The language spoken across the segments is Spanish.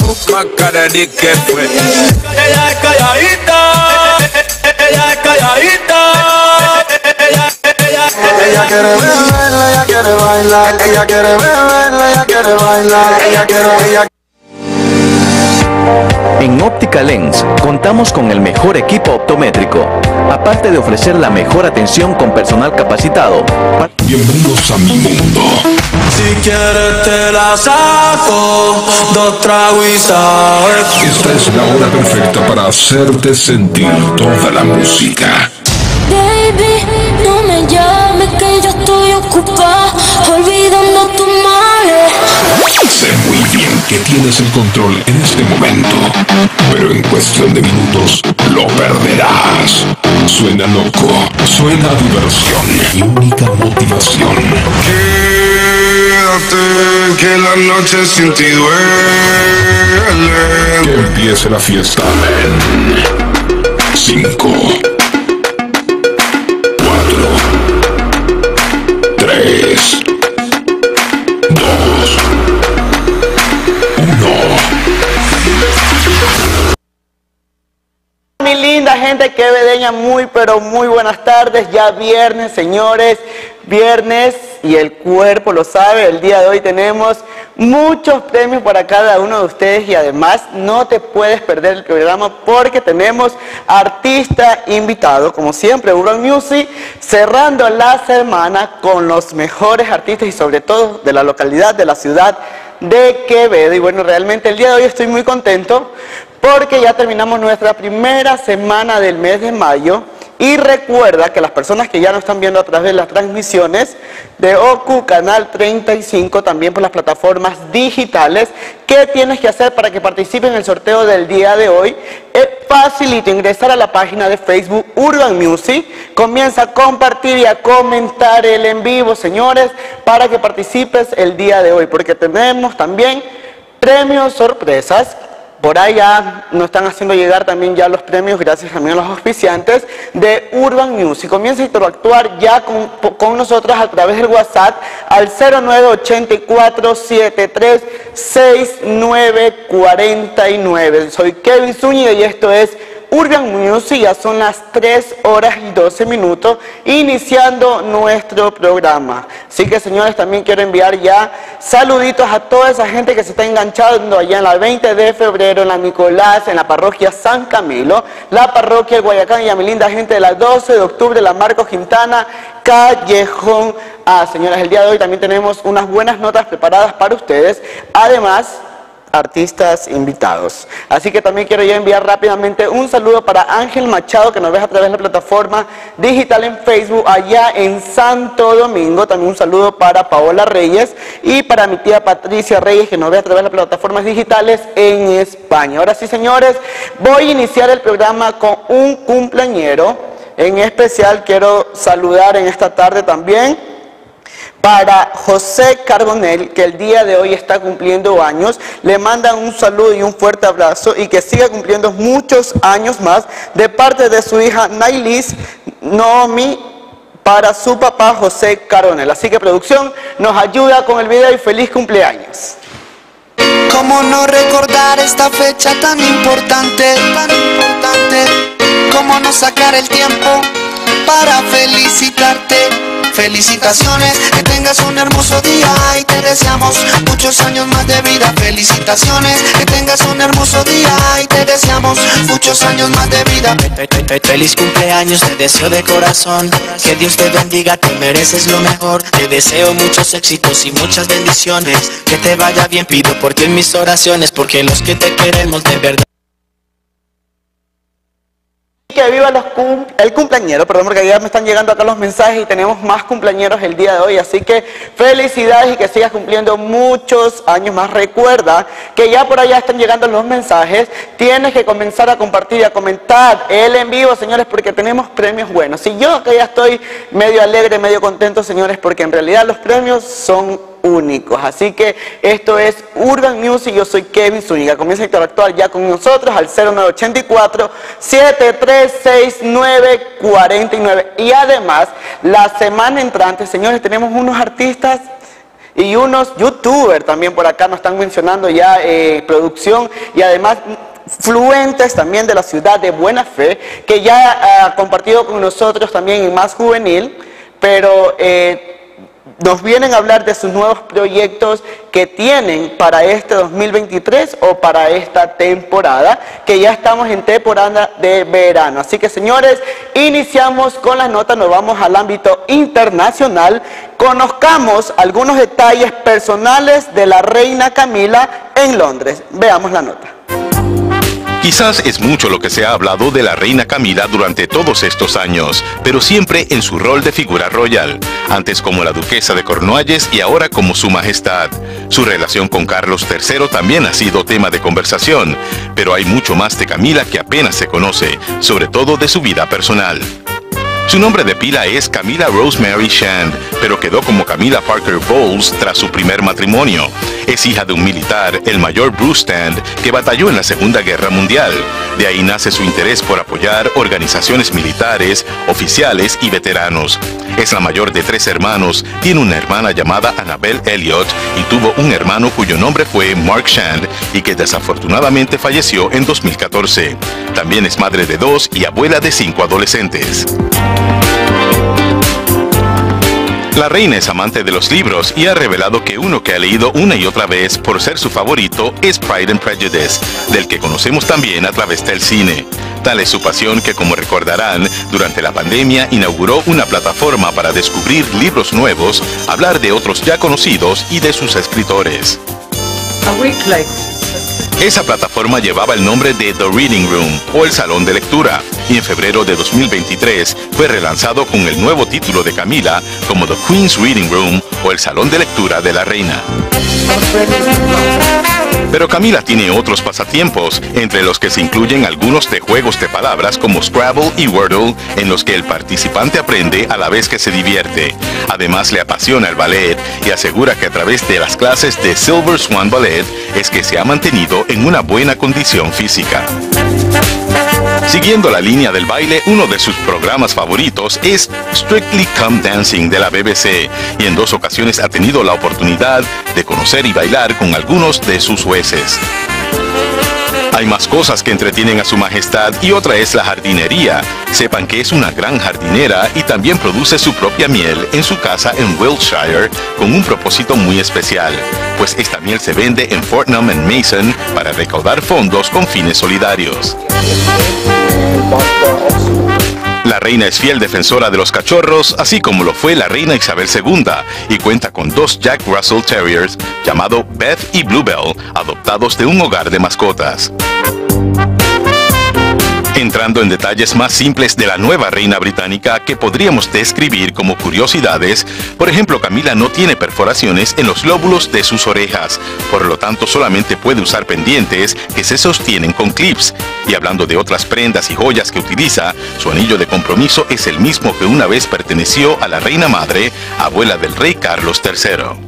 Más cara de que fue. Ella es calladita. Ella es calladita. Ella quiere beber, ella quiere bailar. Ella quiere beber, ella quiere bailar. Ella En Óptica Lens contamos con el mejor equipo optométrico, aparte de ofrecer la mejor atención con personal capacitado. Bienvenidos a mi mundo. Si quieres te la saco, 2 tragos y sabes. Esta es la hora perfecta para hacerte sentir toda la música. Baby, no me llames que yo estoy ocupada, olvidando tus males. Sé muy bien que tienes el control en este momento, pero en cuestión de minutos lo perderás. Suena loco, suena a diversión y única motivación. Quédate, que la noche sin ti duele. Que empiece la fiesta en 5, 4, 3, 2, 1. Mi linda gente quevedeña, muy pero muy buenas tardes. Ya viernes, señores, viernes, y el cuerpo lo sabe. El día de hoy tenemos muchos premios para cada uno de ustedes y además no te puedes perder el programa porque tenemos artista invitado, como siempre, Urban Music, cerrando la semana con los mejores artistas y sobre todo de la localidad, de la ciudad de Quevedo. Y bueno, realmente el día de hoy estoy muy contento porque ya terminamos nuestra primera semana del mes de mayo. Y recuerda que las personas que ya nos están viendo a través de las transmisiones de OCU Canal 35, también por las plataformas digitales, ¿qué tienes que hacer para que participen en el sorteo del día de hoy? Es facilito, ingresar a la página de Facebook Urban Music, comienza a compartir y a comentar el en vivo, señores, para que participes el día de hoy, porque tenemos también premios sorpresas. Por ahí ya nos están haciendo llegar también ya los premios, gracias también a los auspiciantes de Urban Music. Comienza a interactuar ya con nosotros a través del WhatsApp al 0984-736949. Soy Kevin Zúñiga y esto es Urban Music. Ya son las 3:12, iniciando nuestro programa. Así que, señores, también quiero enviar ya saluditos a toda esa gente que se está enganchando allá en la 20 de febrero, en la Nicolás, en la parroquia San Camilo, la parroquia de Guayacán y a mi linda gente de la 12 de octubre, la Marcos Quintana, Callejón A. Señoras, el día de hoy también tenemos unas buenas notas preparadas para ustedes. Además, artistas invitados. Así que también quiero ya enviar rápidamente un saludo para Ángel Machado, que nos ves a través de la plataforma digital en Facebook allá en Santo Domingo. También un saludo para Paola Reyes y para mi tía Patricia Reyes, que nos ve a través de las plataformas digitales en España. Ahora sí, señores, voy a iniciar el programa con un cumpleañero. En especial quiero saludar en esta tarde también para José Carbonell, que el día de hoy está cumpliendo años. Le mandan un saludo y un fuerte abrazo y que siga cumpliendo muchos años más de parte de su hija Nailis Nomi para su papá José Carbonell. Así que producción nos ayuda con el video y feliz cumpleaños. ¿Cómo no recordar esta fecha tan importante, tan importante? ¿Cómo no sacar el tiempo para felicitarte? Felicitaciones, que tengas un hermoso día y te deseamos muchos años más de vida. Felicitaciones, que tengas un hermoso día y te deseamos muchos años más de vida. Feliz cumpleaños, te deseo de corazón, que Dios te bendiga, te mereces lo mejor. Te deseo muchos éxitos y muchas bendiciones, que te vaya bien, pido por ti en mis oraciones, porque los que te queremos de verdad. Que viva el cumpleañero, perdón, porque ya me están llegando acá los mensajes y tenemos más cumpleañeros el día de hoy, así que felicidades y que sigas cumpliendo muchos años más. Recuerda que ya por allá están llegando los mensajes, tienes que comenzar a compartir y a comentar el en vivo, señores, porque tenemos premios buenos. Y yo que ya estoy medio alegre, medio contento, señores, porque en realidad los premios son únicos. Así que esto es Urban Music, yo soy Kevin Zúñiga. Comienza a interactuar ya con nosotros al 0984-736949. Y además, la semana entrante, señores, tenemos unos artistas Y unos youtubers también por acá nos están mencionando ya producción y además fluentes también de la ciudad de Buena Fe, que ya ha compartido con nosotros también en Más Juvenil, pero nos vienen a hablar de sus nuevos proyectos que tienen para este 2023 o para esta temporada, que ya estamos en temporada de verano. Así que, señores, iniciamos con las notas, nos vamos al ámbito internacional. Conozcamos algunos detalles personales de la reina Camila en Londres. Veamos la nota. Quizás es mucho lo que se ha hablado de la reina Camila durante todos estos años, pero siempre en su rol de figura royal, antes como la duquesa de Cornualles y ahora como su majestad. Su relación con Carlos III también ha sido tema de conversación, pero hay mucho más de Camila que apenas se conoce, sobre todo de su vida personal. Su nombre de pila es Camilla Rosemary Shand, pero quedó como Camilla Parker Bowles tras su primer matrimonio. Es hija de un militar, el mayor Bruce Shand, que batalló en la Segunda Guerra Mundial. De ahí nace su interés por apoyar organizaciones militares, oficiales y veteranos. Es la mayor de 3 hermanos, tiene una hermana llamada Annabelle Elliot y tuvo un hermano cuyo nombre fue Mark Shand y que desafortunadamente falleció en 2014. También es madre de 2 y abuela de 5 adolescentes. La reina es amante de los libros y ha revelado que uno que ha leído una y otra vez por ser su favorito es Pride and Prejudice, del que conocemos también a través del cine. Tal es su pasión que, como recordarán, durante la pandemia inauguró una plataforma para descubrir libros nuevos, hablar de otros ya conocidos y de sus escritores. Esa plataforma llevaba el nombre de The Reading Room, o el Salón de Lectura, y en febrero de 2023 fue relanzado con el nuevo título de Camila como The Queen's Reading Room, o el Salón de Lectura de la Reina. Pero Camila tiene otros pasatiempos, entre los que se incluyen algunos de juegos de palabras como Scrabble y Wordle, en los que el participante aprende a la vez que se divierte. Además le apasiona el ballet y asegura que a través de las clases de Silver Swan Ballet es que se ha mantenido en una buena condición física. Siguiendo la línea del baile, uno de sus programas favoritos es Strictly Come Dancing de la BBC, y en 2 ocasiones ha tenido la oportunidad de conocer y bailar con algunos de sus jueces. Hay más cosas que entretienen a su majestad y otra es la jardinería. Sepan que es una gran jardinera y también produce su propia miel en su casa en Wiltshire con un propósito muy especial, pues esta miel se vende en Fortnum & Mason para recaudar fondos con fines solidarios. La reina es fiel defensora de los cachorros, así como lo fue la reina Isabel II, y cuenta con 2 Jack Russell Terriers llamados Beth y Bluebell, adoptados de un hogar de mascotas. Entrando en detalles más simples de la nueva reina británica que podríamos describir como curiosidades, por ejemplo, Camila no tiene perforaciones en los lóbulos de sus orejas, por lo tanto solamente puede usar pendientes que se sostienen con clips. Y hablando de otras prendas y joyas que utiliza, su anillo de compromiso es el mismo que una vez perteneció a la reina madre, abuela del rey Carlos III.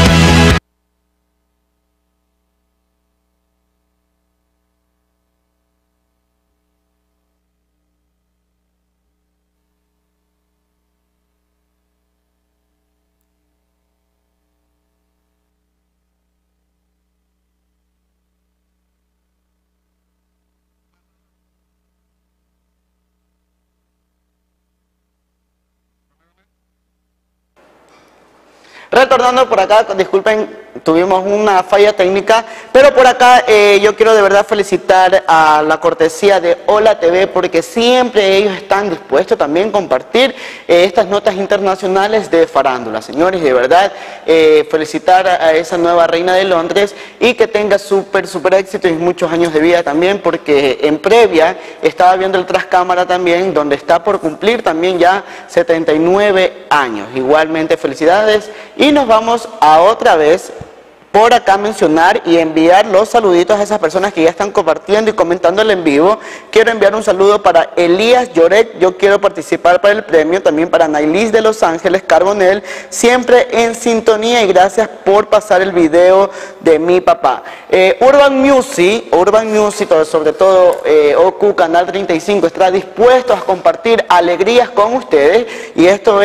Retornando por acá, disculpen, tuvimos una falla técnica, pero por acá yo quiero de verdad felicitar a la cortesía de Hola TV, porque siempre ellos están dispuestos también a compartir estas notas internacionales de farándula. Señores, de verdad, felicitar a esa nueva reina de Londres y que tenga súper éxito y muchos años de vida también, porque en previa estaba viendo el tras cámara también, donde está por cumplir también ya 79 años. Igualmente, felicidades. Y nos vamos a otra vez por acá mencionar y enviar los saluditos a esas personas que ya están compartiendo y comentando el en vivo. Quiero enviar un saludo para Elías Lloret, yo quiero participar para el premio, también para Nailis de Los Ángeles Carbonell, siempre en sintonía, y gracias por pasar el video de mi papá. Urban Music, sobre todo OQ Canal 35, está dispuesto a compartir alegrías con ustedes, y esto es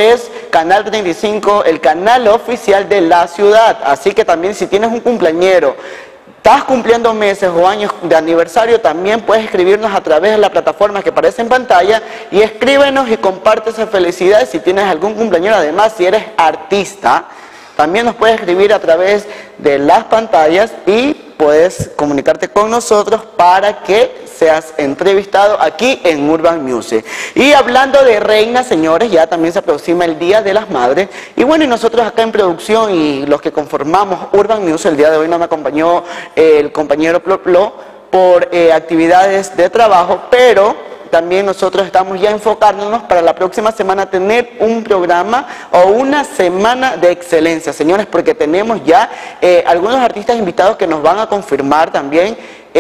Canal 35, el canal oficial de la ciudad. Así que también si tienes un cumpleañero, estás cumpliendo meses o años de aniversario, también puedes escribirnos a través de la plataforma que aparece en pantalla y escríbenos y comparte esa felicidad. Si tienes algún cumpleañero, además si eres artista, también nos puedes escribir a través de las pantallas y puedes comunicarte con nosotros para que seas entrevistado aquí en Urban Music. Y hablando de reinas, señores, ya también se aproxima el Día de las Madres. Y bueno, y nosotros acá en producción y los que conformamos Urban Music, el día de hoy no me acompañó el compañero Ploplo por actividades de trabajo, pero también nosotros estamos ya enfocándonos para la próxima semana tener un programa o una semana de excelencia, señores, porque tenemos ya algunos artistas invitados que nos van a confirmar también,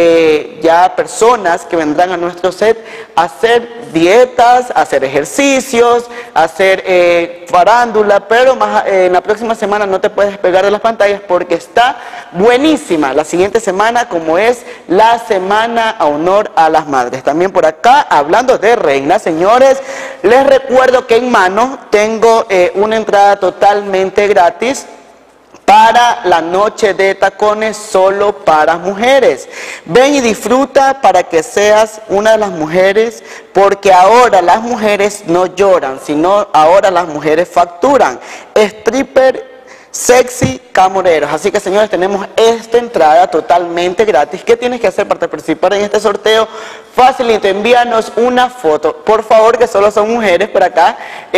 ya personas que vendrán a nuestro set a hacer dietas, a hacer ejercicios, a hacer farándula, pero más, en la próxima semana no te puedes despegar de las pantallas porque está buenísima la siguiente semana, como es la Semana a Honor a las Madres. También por acá, hablando de reinas, señores, les recuerdo que en mano tengo una entrada totalmente gratis para la noche de tacones solo para mujeres. Ven y disfruta para que seas una de las mujeres, porque ahora las mujeres no lloran, sino ahora las mujeres facturan. Stripper, sexy, camoreros. Así que, señores, tenemos esta entrada totalmente gratis. ¿Qué tienes que hacer para participar en este sorteo? Facilito, envíanos una foto, por favor, que solo son mujeres por acá.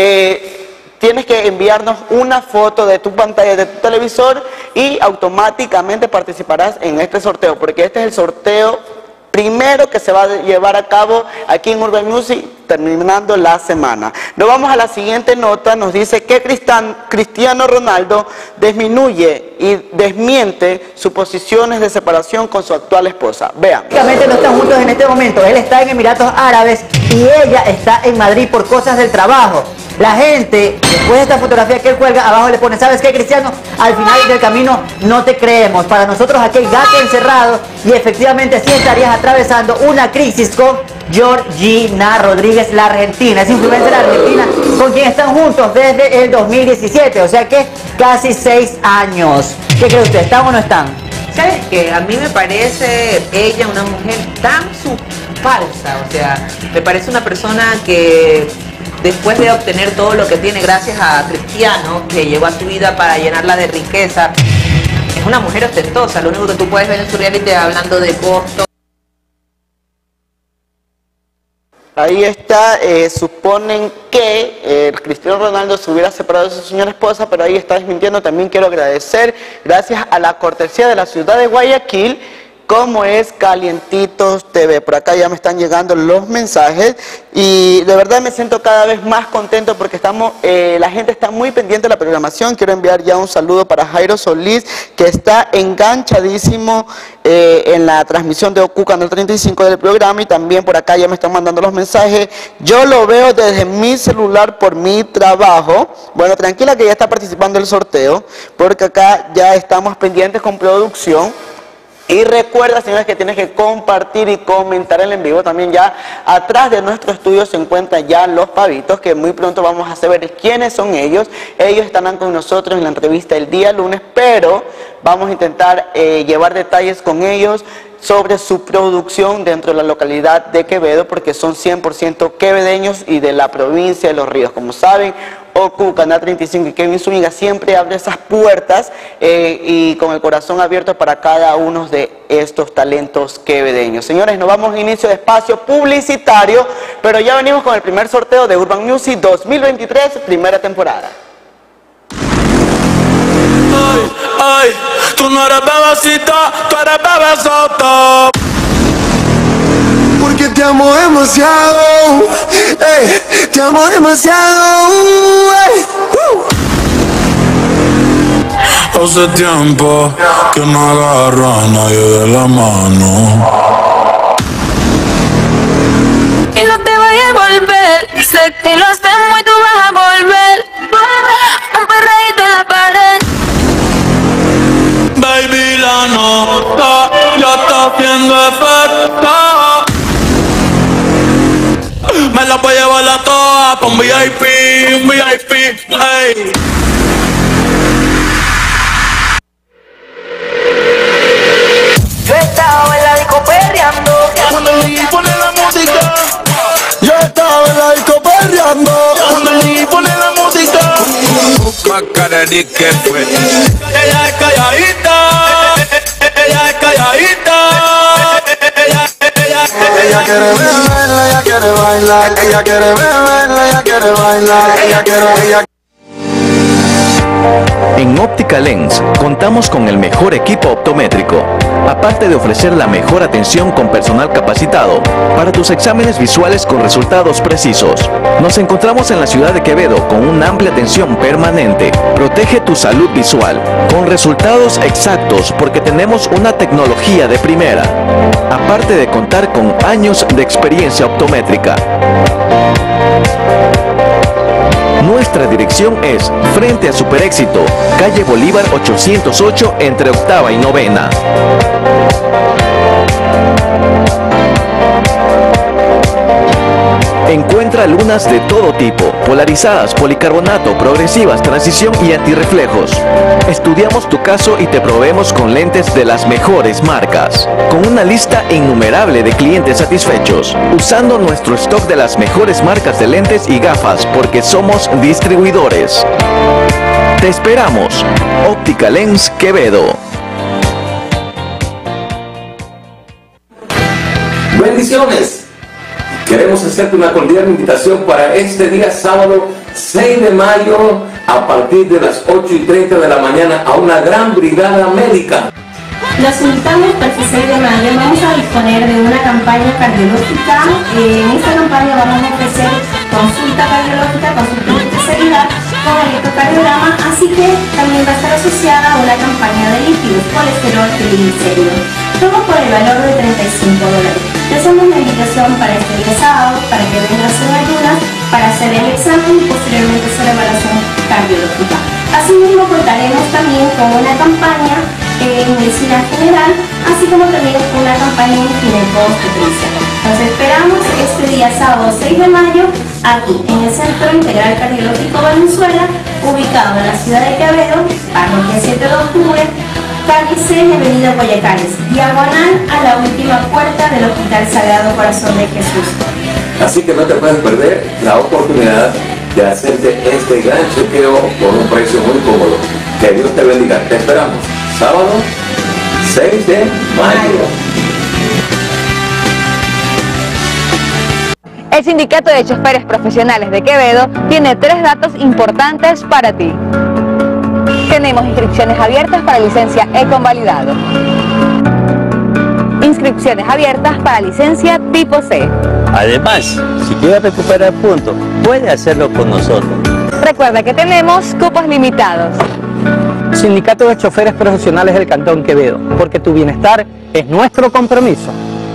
Tienes que enviarnos una foto de tu pantalla, de tu televisor, y automáticamente participarás en este sorteo, porque este es el sorteo primero que se va a llevar a cabo aquí en Urban Music, terminando la semana. Nos vamos a la siguiente nota. Nos dice que Cristiano Ronaldo disminuye y desmiente sus posiciones de separación con su actual esposa. Vean. Prácticamente no están juntos en este momento. Él está en Emiratos Árabes y ella está en Madrid por cosas del trabajo. La gente, después de esta fotografía que él cuelga, abajo le pone: ¿sabes qué, Cristiano? Al final del camino no te creemos. Para nosotros aquí hay gato encerrado, y efectivamente sí estarías atravesando una crisis con Georgina Rodríguez, la argentina. Es influencer argentina con quien están juntos desde el 2017, o sea que casi 6 años. ¿Qué cree usted? ¿Están o no están? ¿Sabes qué? A mí me parece ella una mujer tan falsa, o sea, me parece una persona que después de obtener todo lo que tiene gracias a Cristiano, que llegó a su vida para llenarla de riqueza, es una mujer ostentosa. Lo único que tú puedes ver en su reality hablando de costo. Ahí está, suponen que Cristiano Ronaldo se hubiera separado de su señora esposa, pero ahí está desmintiendo. También quiero agradecer, gracias a la cortesía de la ciudad de Guayaquil, como es Calientitos TV. Por acá ya me están llegando los mensajes y de verdad me siento cada vez más contento porque estamos, la gente está muy pendiente de la programación. Quiero enviar ya un saludo para Jairo Solís, que está enganchadísimo en la transmisión de OQ Canal 35 del programa, y también por acá ya me están mandando los mensajes. Yo lo veo desde mi celular por mi trabajo. Bueno, tranquila que ya está participando el sorteo, porque acá ya estamos pendientes con producción. Y recuerda, señores, que tienes que compartir y comentar el en vivo. También ya atrás de nuestro estudio se encuentran ya los pavitos, que muy pronto vamos a saber quiénes son ellos. Ellos estarán con nosotros en la entrevista el día lunes, pero vamos a intentar llevar detalles con ellos sobre su producción dentro de la localidad de Quevedo, porque son 100% quevedeños y de la provincia de Los Ríos. Como saben, OQ, Canal 35 y Kevin Zúñiga siempre abre esas puertas y con el corazón abierto para cada uno de estos talentos quevedeños. Señores, nos vamos a inicio de espacio publicitario, pero ya venimos con el primer sorteo de Urban Music 2023, primera temporada. Ay, ay, tú no eres bebecita, tú eres bebesota. Porque te amo demasiado, ey, te amo demasiado, ey. Hace tiempo que no agarro a nadie de la mano. Y no te vayas a volver, sé que lo hacemos y tú vas a volver. Un perreíto en la pared. Baby, la nota ya está haciendo efecto. Me la voy a llevarla toda pa' un VIP, hey. Yo estaba en la disco perreando. Cuando el DJ pone la música. Yo estaba en la disco perreando. Cuando el DJ pone la música. Macarena que fue. Ella es calladita. Ella es calladita. Ella quiere beber, ella quiere bailar. Ella quiere beber, ella quiere bailar. Ella quiere. En Óptica Lens contamos con el mejor equipo optométrico, aparte de ofrecer la mejor atención con personal capacitado para tus exámenes visuales con resultados precisos. Nos encontramos en la ciudad de Quevedo con una amplia atención permanente. Protege tu salud visual con resultados exactos porque tenemos una tecnología de primera, aparte de contar con años de experiencia optométrica. Nuestra dirección es frente a Super Éxito, calle Bolívar 808 entre octava y novena. Encuentra lunas de todo tipo, polarizadas, policarbonato, progresivas, transición y antirreflejos. Estudiamos tu caso y te proveemos con lentes de las mejores marcas, con una lista innumerable de clientes satisfechos, usando nuestro stock de las mejores marcas de lentes y gafas porque somos distribuidores. Te esperamos. Óptica Lens Quevedo. Bendiciones. Queremos hacerte una cordial invitación para este día sábado 6 de mayo a partir de las 8:30 de la mañana a una gran brigada médica. Los invitamos para el 6 de mayo. Vamos a disponer de una campaña cardiológica. En esta campaña vamos a ofrecer consulta cardiológica, consulta de especialidad con electrocardiograma, así que también va a estar asociada a una campaña de lípidos, colesterol, triglicéridos. Todo por el valor de $35. Te hacemos una invitación para este día sábado para que vengas en ayunas para hacer el examen y posteriormente hacer la evaluación cardiológica. Asimismo contaremos también con una campaña en medicina general, así como también con una campaña en gineco-obstetricia. Nos esperamos este día sábado 6 de mayo aquí en el Centro Integral Cardiológico Valenzuela, ubicado en la ciudad de Quevedo, parroquia 7 de octubre, calle 6, avenida Guayacanes, diagonal a la última puerta del Hospital Sagrado Corazón de Jesús. Así que no te puedes perder la oportunidad de hacerte este gran chequeo por un precio muy cómodo. Que Dios te bendiga. Te esperamos. Sábado 6 de mayo. El Sindicato de Choferes Profesionales de Quevedo tiene 3 datos importantes para ti. Tenemos inscripciones abiertas para licencia e-convalidado. Inscripciones abiertas para licencia tipo C. Además, si quiere recuperar puntos, puede hacerlo con nosotros. Recuerda que tenemos cupos limitados. Sindicato de Choferes Profesionales del Cantón Quevedo, porque tu bienestar es nuestro compromiso.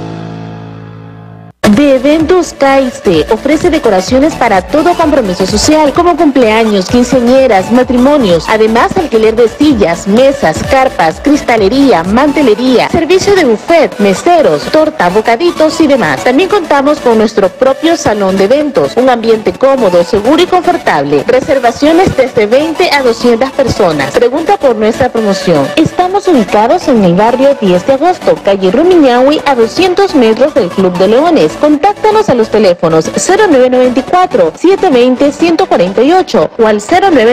De Eventos KIC ofrece decoraciones para todo compromiso social, como cumpleaños, quinceañeras, matrimonios, además alquiler de sillas, mesas, carpas, cristalería, mantelería, servicio de buffet, meseros, torta, bocaditos y demás. También contamos con nuestro propio salón de eventos, un ambiente cómodo, seguro y confortable. Reservaciones desde 20 a 200 personas. Pregunta por nuestra promoción. Estamos ubicados en el barrio 10 de agosto, calle Rumiñahui, a 200 metros del Club de Leones. Contáctanos a los teléfonos 0994-720-148 o al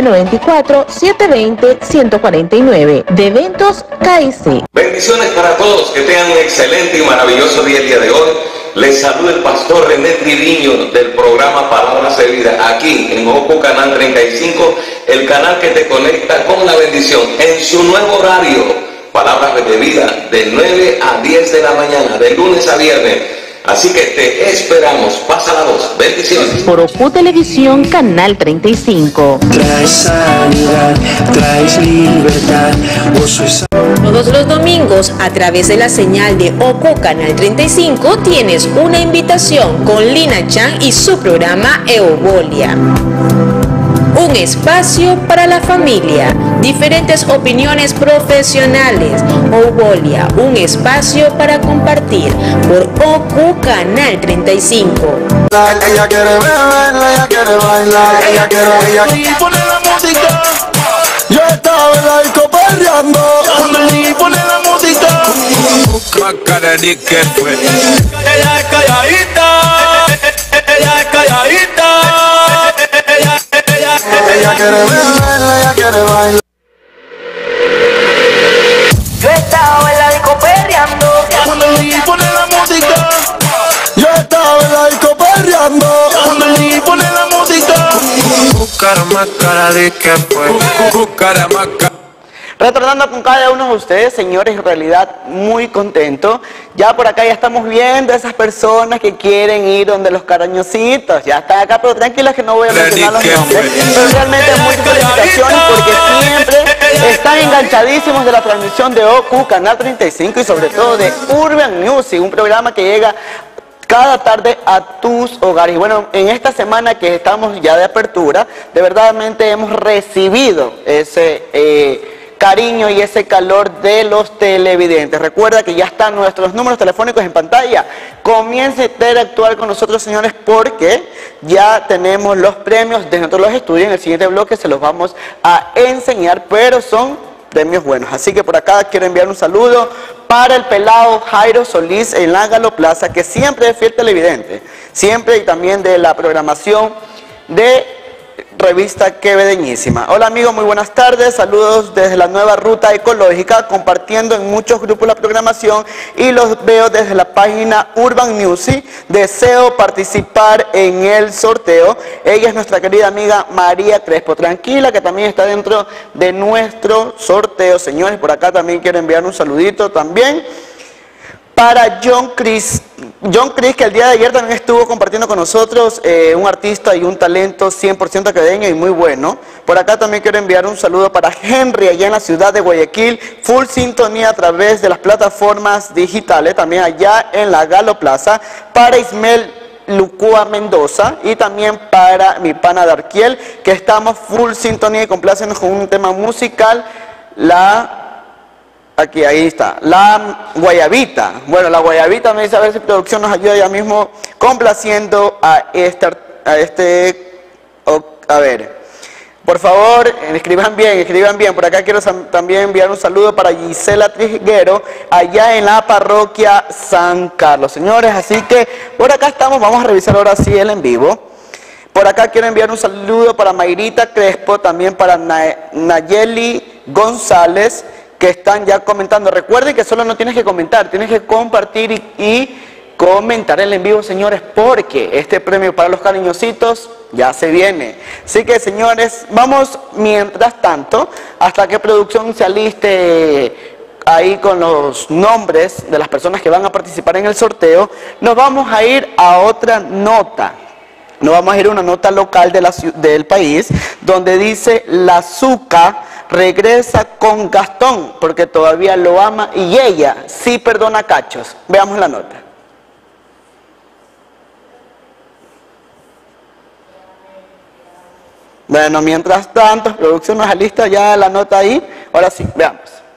0994-720-149. De Eventos KIC. Bendiciones para todos, que tengan un excelente y maravilloso día el día de hoy. Les saluda el pastor René Triviño del programa Palabras de Vida, aquí en Oco Canal 35, el canal que te conecta con la bendición en su nuevo horario, Palabras de Vida, de 9 a 10 de la mañana, de lunes a viernes. Así que te esperamos. Pasa la voz. Bendiciones. Por Ocu Televisión, Canal 35. Traes sanidad, traes libertad. Todos los domingos, a través de la señal de Oco Canal 35, tienes una invitación con Lina Chan y su programa Eubolia. un espacio para la familia, diferentes opiniones profesionales. Obolia, un espacio para compartir por OQ Canal 35. Ella quiere beber, ella quiere bailar, ella quiere... Y pone la música. Yo estaba en la disco perreando. Cuando el DJ pone la música. Macarena que fue. Ella es calladita. Ella es calladita. Ella quiere beber, ella quiere bailar. Yo estaba en la disco perreando. Cuando el DJ pone la música. Yo estaba en la disco perreando. Cuando el DJ pone la música. Retornando con cada uno de ustedes, señores, en realidad muy contento. Ya por acá ya estamos viendo a esas personas que quieren ir donde los carañositos. Ya están acá, pero tranquilas que no voy a mencionar los nombres. Pero realmente muchas felicitaciones porque siempre están enganchadísimos de la transmisión de OQ Canal 35 y sobre todo de Urban Music, un programa que llega cada tarde a tus hogares. Y bueno, en esta semana que estamos ya de apertura, de verdadmente hemos recibido ese cariño y ese calor de los televidentes. Recuerda que ya están nuestros números telefónicos en pantalla. Comience a interactuar con nosotros, señores, porque ya tenemos los premios de nosotros los estudios. En el siguiente bloque se los vamos a enseñar, pero son premios buenos. Así que por acá quiero enviar un saludo para el pelado Jairo Solís en la Galo Plaza, que siempre es fiel televidente, siempre, y también de la programación de Revista Quevedeñísima. Hola amigos, muy buenas tardes, saludos desde la nueva ruta ecológica, compartiendo en muchos grupos la programación y los veo desde la página Urban Music. Deseo participar en el sorteo. Ella es nuestra querida amiga María Crespo, tranquila que también está dentro de nuestro sorteo, señores. Por acá también quiero enviar un saludito también para John Chris, que el día de ayer también estuvo compartiendo con nosotros, un artista y un talento 100% quevedeño y muy bueno. Por acá también quiero enviar un saludo para Henry, allá en la ciudad de Guayaquil, full sintonía a través de las plataformas digitales, también allá en la Galo Plaza, para Ismael Lucúa Mendoza y también para mi pana Darkiel, que estamos full sintonía y complácenos con un tema musical, ahí está, la guayabita. Bueno, la guayabita me dice a ver si producción nos ayuda ya mismo complaciendo a a ver, por favor, escriban bien. Por acá quiero también enviar un saludo para Gisela Triguero, allá en la parroquia San Carlos, señores. Así que por acá estamos, vamos a revisar ahora sí el en vivo. Por acá quiero enviar un saludo para Mayrita Crespo, también para Nayeli González, que están ya comentando. Recuerden que solo no tienes que comentar, tienes que compartir y comentar el en vivo, señores, porque este premio para los cariñositos ya se viene. Así que, señores, vamos mientras tanto, hasta que producción se aliste ahí con los nombres de las personas que van a participar en el sorteo, nos vamos a ir a otra nota. Nos vamos a ir a una nota local del país, donde dice la Zucca regresa con Gastón porque todavía lo ama y ella sí perdona cachos. Veamos la nota. Bueno, mientras tanto, producción nos alista ya la nota ahí. Ahora sí, veamos.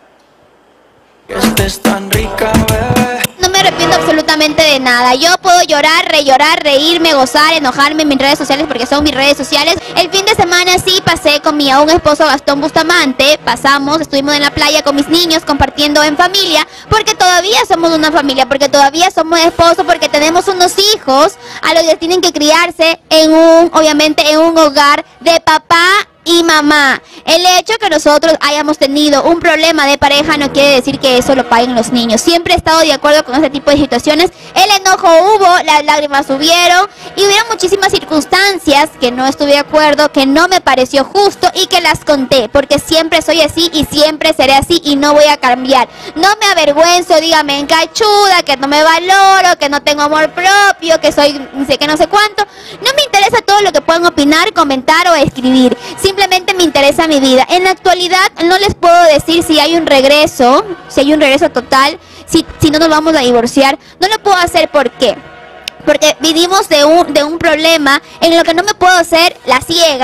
Es tan rica, bebé. No me arrepiento absolutamente de nada. Yo puedo llorar, reírme, gozar, enojarme en mis redes sociales porque son mis redes sociales. El fin de semana sí pasé con mi aún esposo Gastón Bustamante. Estuvimos en la playa con mis niños compartiendo en familia, porque todavía somos una familia, porque todavía somos esposos, porque tenemos unos hijos a los que tienen que criarse obviamente en un hogar de papá y mamá. El hecho que nosotros hayamos tenido un problema de pareja no quiere decir que eso lo paguen los niños. Siempre he estado de acuerdo con este tipo de situaciones. El enojo hubo, las lágrimas subieron y hubieron muchísimas circunstancias que no estuve de acuerdo, que no me pareció justo y que las conté, porque siempre soy así y siempre seré así y no voy a cambiar. No me avergüenzo, dígame encachuda, que no me valoro, que no tengo amor propio, que soy no sé cuánto. No me interesa todo lo que puedan opinar, comentar o escribir. Simplemente me interesa mi vida. En la actualidad no les puedo decir si hay un regreso total, si no nos vamos a divorciar. No lo puedo hacer, ¿por qué? Porque vivimos de un problema en lo que no me puedo hacer la ciega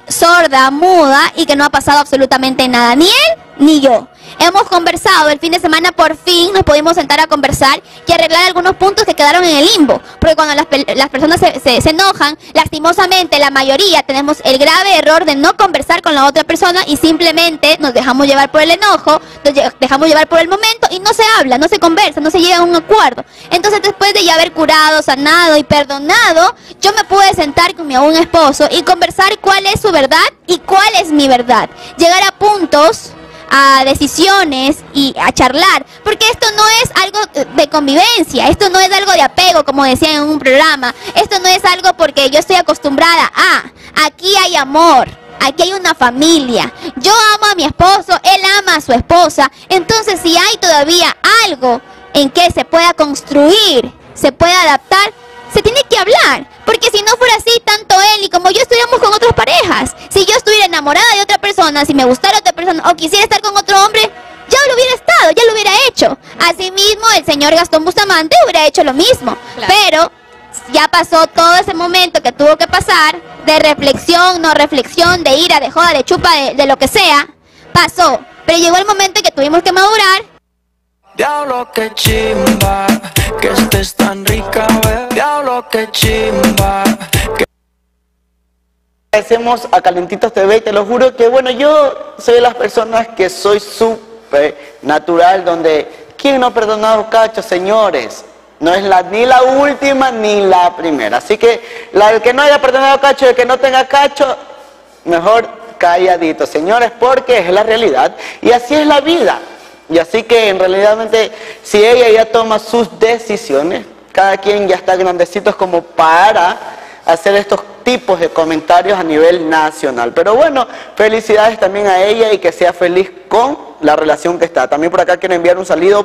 sorda, muda y que no ha pasado absolutamente nada, ni él ni yo. Hemos conversado el fin de semana, por fin nos pudimos sentar a conversar y arreglar algunos puntos que quedaron en el limbo, porque cuando las personas se enojan, lastimosamente la mayoría tenemos el grave error de no conversar con la otra persona y simplemente nos dejamos llevar por el enojo, nos dejamos llevar por el momento y no se habla, no se conversa, no se llega a un acuerdo. Entonces, después de ya haber curado, sanado y perdonado, yo me pude sentar con mi aún esposo y conversar cuál es su verdad y cuál es mi verdad, llegar a puntos, a decisiones y a charlar, porque esto no es algo de convivencia, esto no es algo de apego, como decían en un programa, esto no es algo porque yo estoy acostumbrada a, aquí hay amor, aquí hay una familia, yo amo a mi esposo, él ama a su esposa, entonces si hay todavía algo en que se pueda construir, se pueda adaptar, se tiene que hablar, porque si no fuera así, tanto él y como yo estuviéramos con otras parejas. Si yo estuviera enamorada de otra persona, si me gustara otra persona o quisiera estar con otro hombre, ya lo hubiera estado, ya lo hubiera hecho. Asimismo, el señor Gastón Bustamante hubiera hecho lo mismo, claro. Pero ya pasó todo ese momento que tuvo que pasar, de reflexión, no reflexión, de ira, de joda, de chupa, de lo que sea, pasó. Pero llegó el momento en que tuvimos que madurar. Diablo que chimba, que estés tan rica, bebé. Diablo que chimba. Agradecemos a Calentitos TV y te lo juro que bueno, yo soy de las personas que soy súper natural, donde ¿quién no ha perdonado cacho, señores? No es ni la última ni la primera. Así que el que no haya perdonado cacho y el que no tenga cacho, mejor calladito, señores, porque es la realidad y así es la vida. Y así que en realidad, si ella ya toma sus decisiones, cada quien ya está grandecitos como para hacer estos tipos de comentarios a nivel nacional. Pero bueno, felicidades también a ella y que sea feliz con la relación que está. También por acá quiero enviar un saludo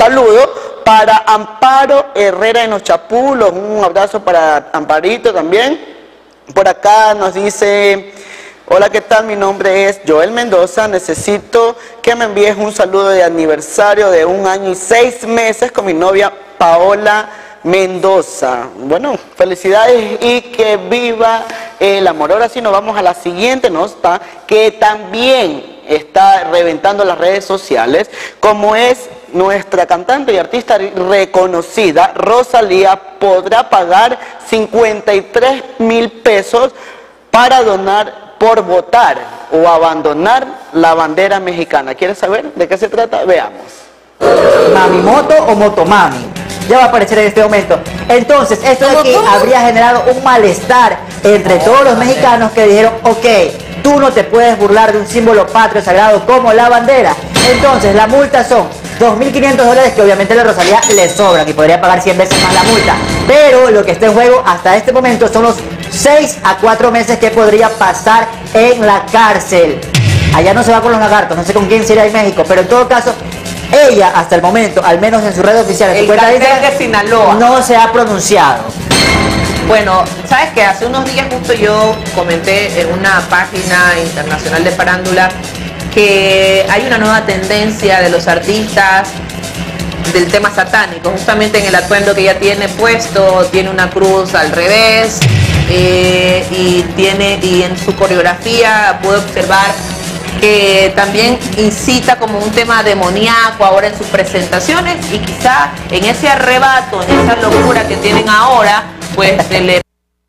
para Amparo Herrera en los Chapulos, un abrazo para Amparito también. Por acá nos dice: hola, ¿qué tal? Mi nombre es Joel Mendoza, necesito que me envíes un saludo de aniversario de 1 año y 6 meses con mi novia Paola Mendoza. Bueno, felicidades y que viva el amor. Ahora sí nos vamos a la siguiente nota que también está reventando las redes sociales, como es nuestra cantante y artista reconocida, Rosalía, podrá pagar 53,000 pesos para donar por votar o abandonar la bandera mexicana. ¿Quieres saber de qué se trata? Veamos. ¿Mamimoto o Motomami? Ya va a aparecer en este momento. Entonces, esto de aquí habría generado un malestar entre todos los mexicanos que dijeron: ok, tú no te puedes burlar de un símbolo patrio sagrado como la bandera. Entonces, la multa son $2.500, que obviamente a Rosalía le sobran y podría pagar 100 veces más la multa. Pero lo que está en juego hasta este momento son los 6 a 4 meses que podría pasar en la cárcel. Allá no se va con los lagartos, no sé con quién sería en México, pero en todo caso, ella hasta el momento, al menos en sus redes oficiales, el cartel de Sinaloa, no se ha pronunciado. Bueno, sabes que hace unos días justo yo comenté en una página internacional de farándula que hay una nueva tendencia de los artistas del tema satánico, justamente en el atuendo que ella tiene puesto, tiene una cruz al revés, y en su coreografía pude observar que también incita como un tema demoníaco ahora en sus presentaciones, y quizá en ese arrebato, en esa locura que tienen ahora, pues se le...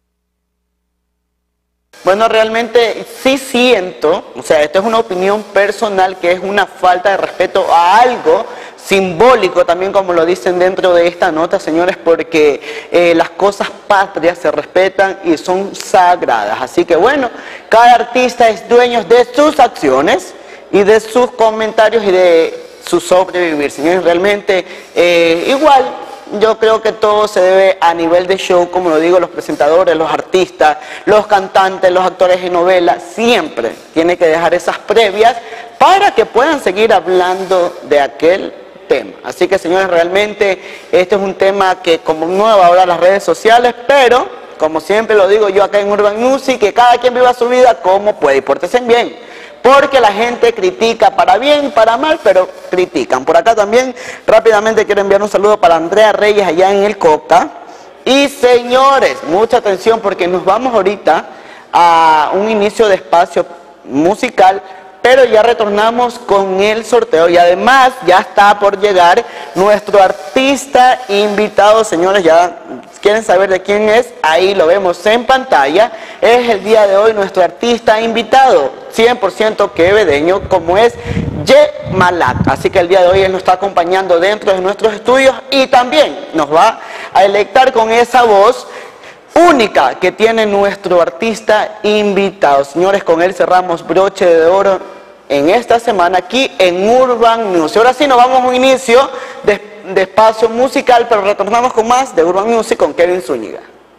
Bueno, realmente sí siento, o sea, esto es una opinión personal, que es una falta de respeto a algo simbólico también, como lo dicen dentro de esta nota, señores, porque las cosas patrias se respetan y son sagradas. Así que bueno, cada artista es dueño de sus acciones y de sus comentarios y de su sobrevivir. Señores, realmente igual yo creo que todo se debe a nivel de show, como lo digo, los presentadores, los artistas, los cantantes, los actores de novela, siempre tiene que dejar esas previas para que puedan seguir hablando de aquel tema. Así que, señores, realmente este es un tema que como no va ahora las redes sociales, pero como siempre lo digo yo acá en Urban Music, que cada quien viva su vida como puede y pórtense bien, porque la gente critica para bien, para mal, pero critican. Por acá también rápidamente quiero enviar un saludo para Andrea Reyes allá en el Coca. Y señores, mucha atención porque nos vamos ahorita a un inicio de espacio musical, pero ya retornamos con el sorteo y además ya está por llegar nuestro artista invitado, señores. Ya quieren saber de quién es, ahí lo vemos en pantalla. Es el día de hoy nuestro artista invitado, 100% quevedeño, como es Ye Malak. Así que el día de hoy él nos está acompañando dentro de nuestros estudios y también nos va a deleitar con esa voz única que tiene nuestro artista invitado. Señores, con él cerramos broche de oro en esta semana aquí en Urban Music. Ahora sí nos vamos a un inicio de espacio musical, pero retornamos con más de Urban Music con Kevin Zúñiga.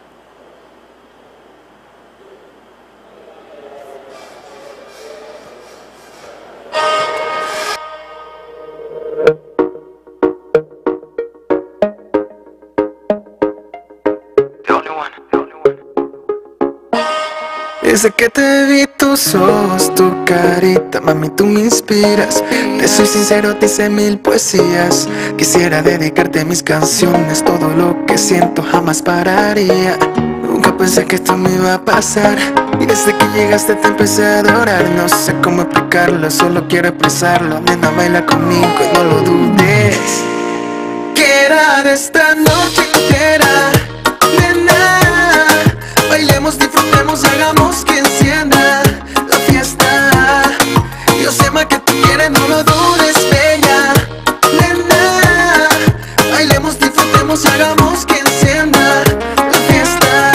Desde que te vi tus ojos, tu carita, mami, tú me inspiras. Te soy sincero, te hice 1000 poesías. Quisiera dedicarte mis canciones, todo lo que siento jamás pararía. Nunca pensé que esto me iba a pasar. Y desde que llegaste te empecé a adorar. No sé cómo explicarlo, solo quiero expresarlo. Nena, baila conmigo y no lo dudes. Quiero esta noche entera, nena. Bailemos, disfrutemos, hagamos que encienda la fiesta. Yo sé más que tú quieres, no lo dudes, bella, nena. Bailemos, disfrutemos, hagamos que encienda la fiesta.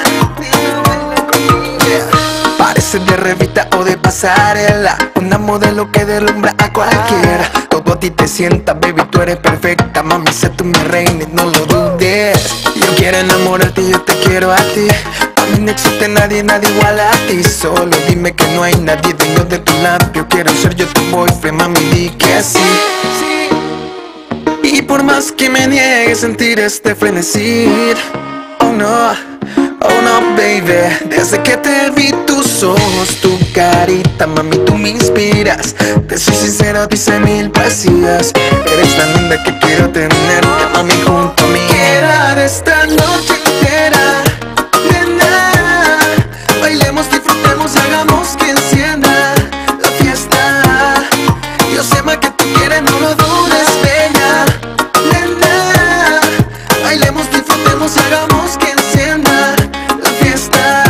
Parece de revista o de pasarela, una modelo que deslumbra a cualquiera. Todo a ti te sienta, baby, tú eres perfecta. Mami, sé tú mi reina y no lo dudes. Yo quiero enamorarte y yo te quiero a ti. A mí no existe nadie, nadie igual a ti. Solo dime que no hay nadie digno de tu labio. Quiero ser yo tu boyfriend, mami, di que sí. Y por más que me niegue sentir este frenesí, oh no, baby. Desde que te vi tus ojos, tu carita, mami, tú me inspiras. Te soy sincero, te hice 1000 poesías. Eres tan linda que quiero tenerte, mami, junto a mí. Quiero esta noche entera, nena. Bailemos, disfrutemos, hagamos que encienda la fiesta. Yo sé más que tú quieres, no lo dudes, bella, nena. Bailemos, disfrutemos, hagamos que encienda la fiesta.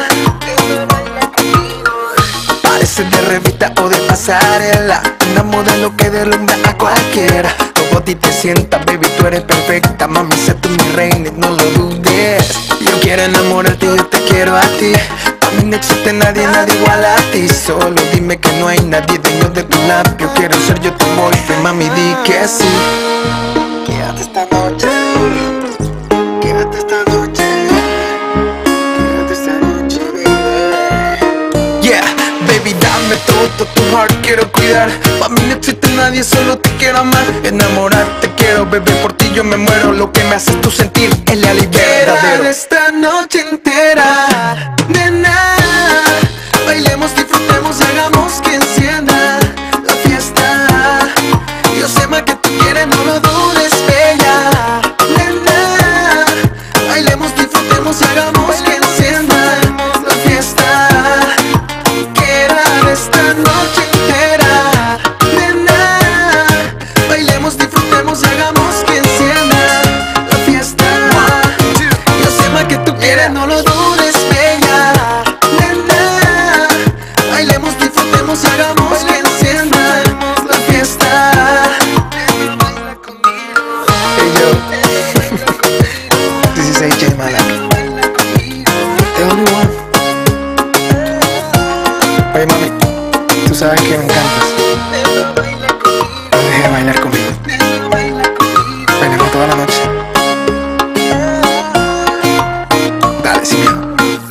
Parece de revista o de pasarela, una modelo que deslumbra a cualquiera. Todo a ti te sienta, baby, tú eres perfecta. Mami, sé tú mi reina y no lo dudes. Yo quiero enamorarte y yo te quiero a ti. A mí no existe nadie, nadie igual a ti. Solo dime que no hay nadie digno de tu labio. Quiero ser yo tu boyfriend, mami, di que sí. Quédate esta noche, quédate esta noche, quédate esta noche, baby. Yeah, baby, dame todo tu heart, quiero cuidar. Pa' mí no existe nadie, solo te quiero amar. Enamorarte quiero, bebé, por ti yo me muero. Lo que me haces tú sentir es la libertad. Quiero esta noche entera, nena. Bailemos, disfrutemos, hagamos que encienda la fiesta. Yo sé más que tú quieres, no lo dudes, bella, nena. Bailemos, disfrutemos, hagamos que encienda la fiesta. Quiero esta noche entera, nena. Bailemos, disfrutemos, hagamos que encienda la fiesta. Yo sé más que tú quieres, no lo dudes, bella, nena. Bailemos, disfrutemos, hagamos que encienda la fiesta. Hey yo, this is AJ Malak, the only one. Oye mami, tú sabes que me encantas. No dejes de bailar conmigo. Bailemos toda la noche. Dale, sin miedo.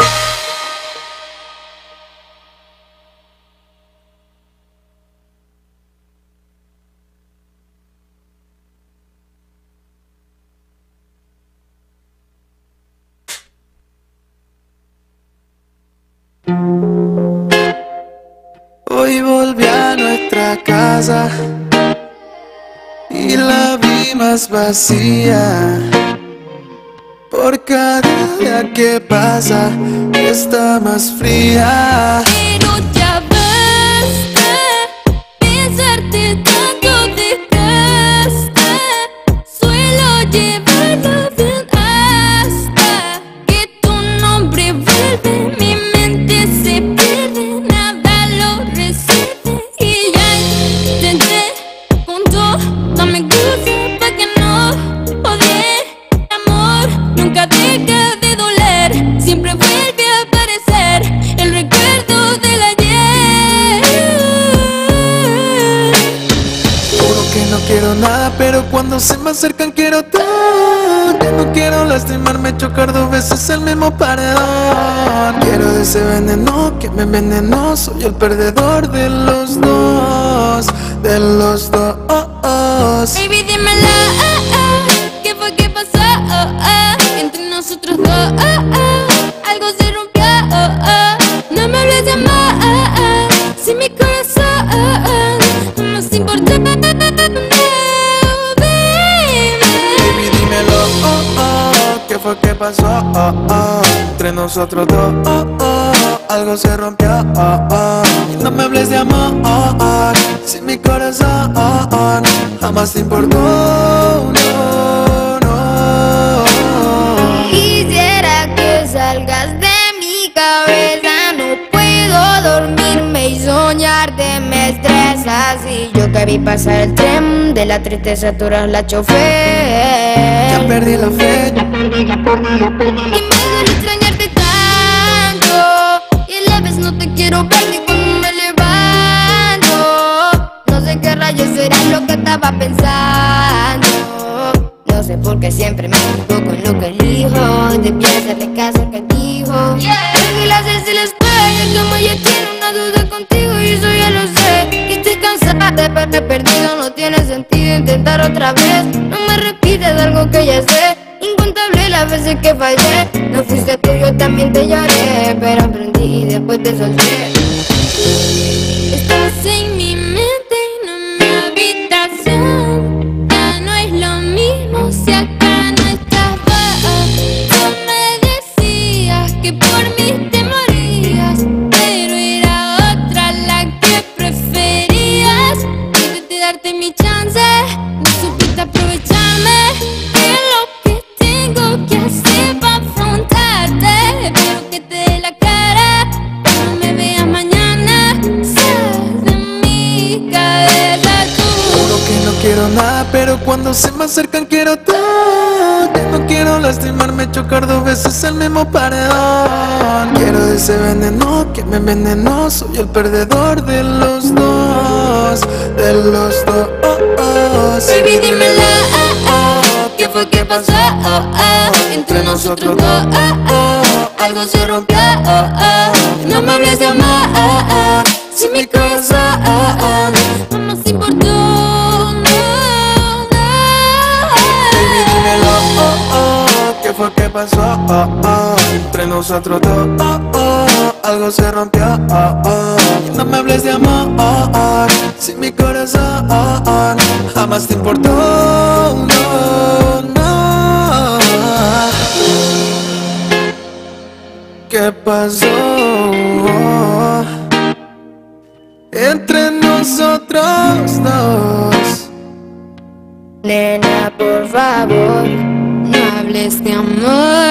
Hoy volví a nuestra casa y la vi más vacía. Por cada día que pasa, está más fría. Pero ya basta, pensarte tanto desgasta. Suelo llevarlo bien hasta que tu nombre vuelve. Mi mente se pierde, nada lo recibe. Y ya intenté con toda mi gusta pa' que no odie. Amor nunca deja de doler, siempre vuelve a aparecer el recuerdo del ayer. Juro que no quiero nada, pero cuando se me acercan quiero todo. Ya no quiero lastimarme, chocar dos veces el mismo paredón. Quiero de ese veneno que me envenenó. Soy el perdedor de los dos, de los dos. Baby, dímelo, ¿qué fue que pasó? Entre nosotros dos, algo se rompió. No me hables de amor, si mi corazón no nos importa. Baby, dímelo, ¿qué fue que pasó? Entre nosotros dos, algo se rompió. No me hables de amor, si mi corazón jamás te importó. No, no. Quisiera que salgas de mi cabeza, no puedo dormirme y soñarte me estresas. Y yo que vi pasar el tren de la tristeza, tú eras la chofer. Ya perdí la fe, Y me duele extrañarte tanto, y a la vez no te quiero ver ni cuando me levanto. No sé qué rayos será lo que estaba pensando. No sé por qué siempre me equivoco con lo que elijo. Debí hacerle caso al que dijo. Y las veces se les puede, como ella tiene una duda contigo, y eso ya lo sé. Que estoy cansada de verme perdido, no tiene sentido intentar otra vez. No me repites algo que ya sé. Incontable las veces que fallé. No fuiste tú, yo también te lloré, pero aprendí y después te solté. Estás en mi mente y no en mi habitación. Ya no es lo mismo si acá no estabas. Tú me decías que por mí te morías, pero era otra la que preferías. Intenté darte mi chance, no supiste aprovecharme. ¿Qué es lo que tengo que hacer para afrontarte? Espero que te dé la cara, que no me veas mañana. Sal de mi cabeza tú. juro que no quiero nada, pero cuando se me acercan quiero todo. Ya no quiero lastimarme, chocar dos veces el mismo paredón. Quiero de ese veneno que me envenenó. Soy el perdedor de los dos, de los dos. Baby, dímelo, ¿qué fue que pasó? Entre nosotros dos, algo se rompió. No me hables de amor, si mi corazón no nos importó. Baby, dímelo, ¿qué fue que pasó? Entre nosotros dos, algo se rompió. No me hables de amor, si mi corazón jamás te importó. No, no. ¿Qué pasó? Entre nosotros dos. Nena, por favor, no hables de amor.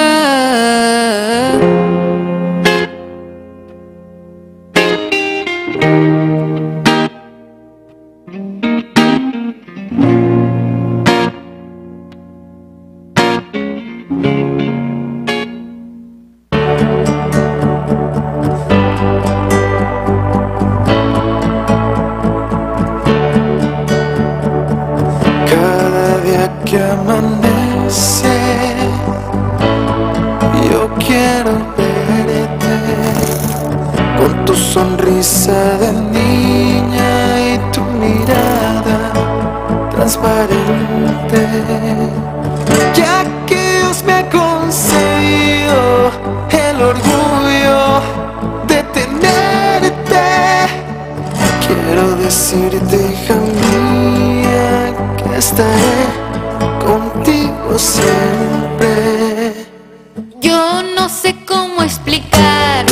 Cada día que amanece, yo quiero verte con tu sonrisa de niña y tu mirada transparente. Ya que Dios me ha concedido el orgullo de tenerte, quiero decirte, hija mía, que estaré contigo siempre. Yo no sé cómo explicar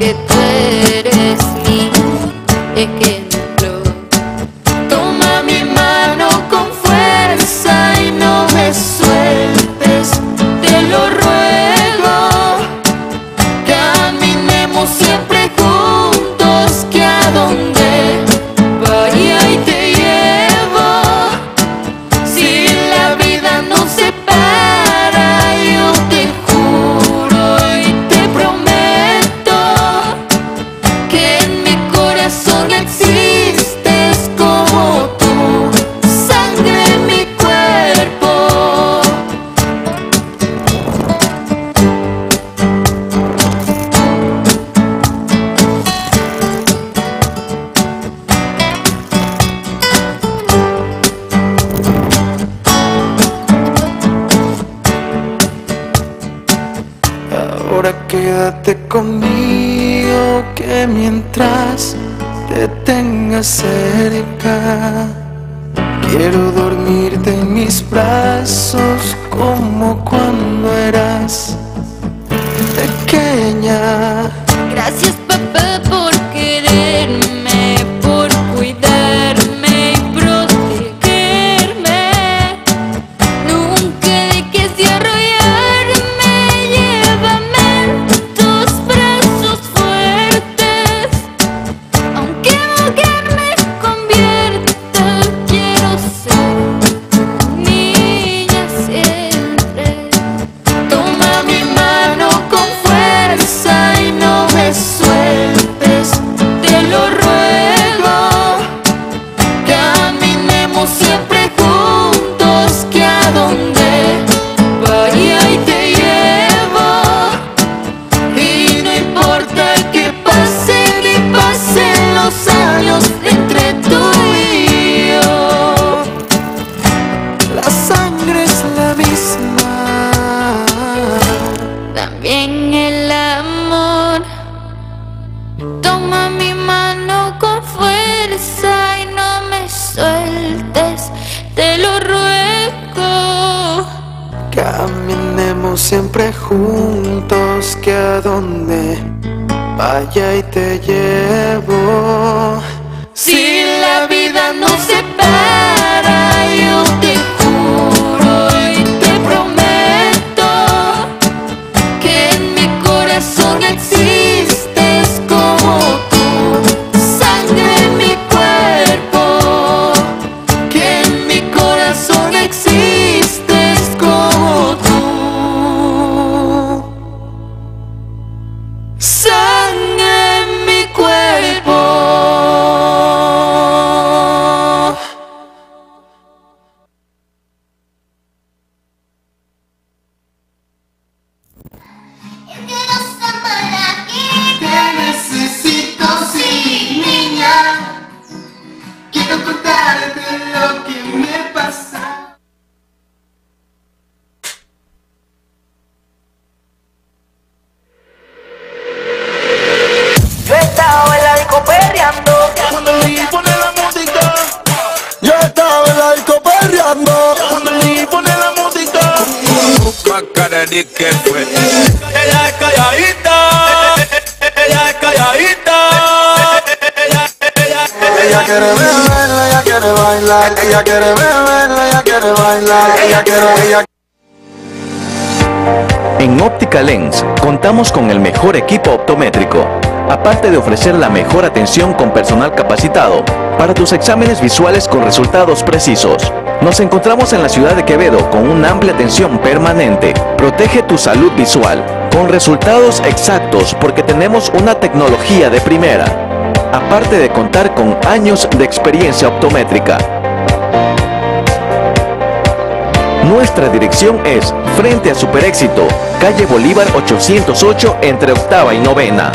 que tú eres mi ejemplo. Toma mi mano con fuerza y no me sueltes, te lo ruego. Caminemos siempre juntos, que a donde vaya y te llevo. Si la vida nos separa, yo te juro y te prometo que en mi corazón existes como tú, sangre en mi cuerpo. Ahora quédate conmigo, que mientras te tenga cerca, quiero dormirte en mis brazos como cuando eras pequeña. Gracias, papá, por quererme, por cuidarme y protegerme. Nunca dejes de arrollarme, llévame en tus brazos fuertes. Aunque mujer me convierta, quiero ser niña siempre. Toma mi mano con fuerza y no me sueltes, te lo ruego. Caminemos siempre juntos, que a donde vaya y te llevo. Y no importa que pasen y pasen los años entre tú y yo, La sangre es la misma. también el amor. Toma mi mano con fuerza y no me sueltes, te lo ruego. Caminemos siempre juntos, que a donde vaya y te llevo. Si la vida nos separa, yo te juro y te prometo que en mi corazón existes como tú, sangre en mi cuerpo. Que en mi corazón existes como tú, sangre en mi cuerpo. Te necesito, sí, niña. Quiero contarte lo que me pasa. Yo estaba en la disco perreando. Cuando el DJ pone la música, yo estaba en la disco perreando. Cuando el DJ pone la música, Macarena, ¿qué fue? ella es calladita, ella es calladita. Ella quiere beber, ella quiere bailar, ella quiere beber, ella quiere bailar, ella quiere. En Óptica Lens contamos con el mejor equipo optométrico, aparte de ofrecer la mejor atención con personal capacitado para tus exámenes visuales con resultados precisos. Nos encontramos en la ciudad de Quevedo con una amplia atención permanente. Protege tu salud visual con resultados exactos porque tenemos una tecnología de primera, aparte de contar con años de experiencia optométrica. Nuestra dirección es frente a Super Éxito, calle Bolívar 808 entre octava y novena.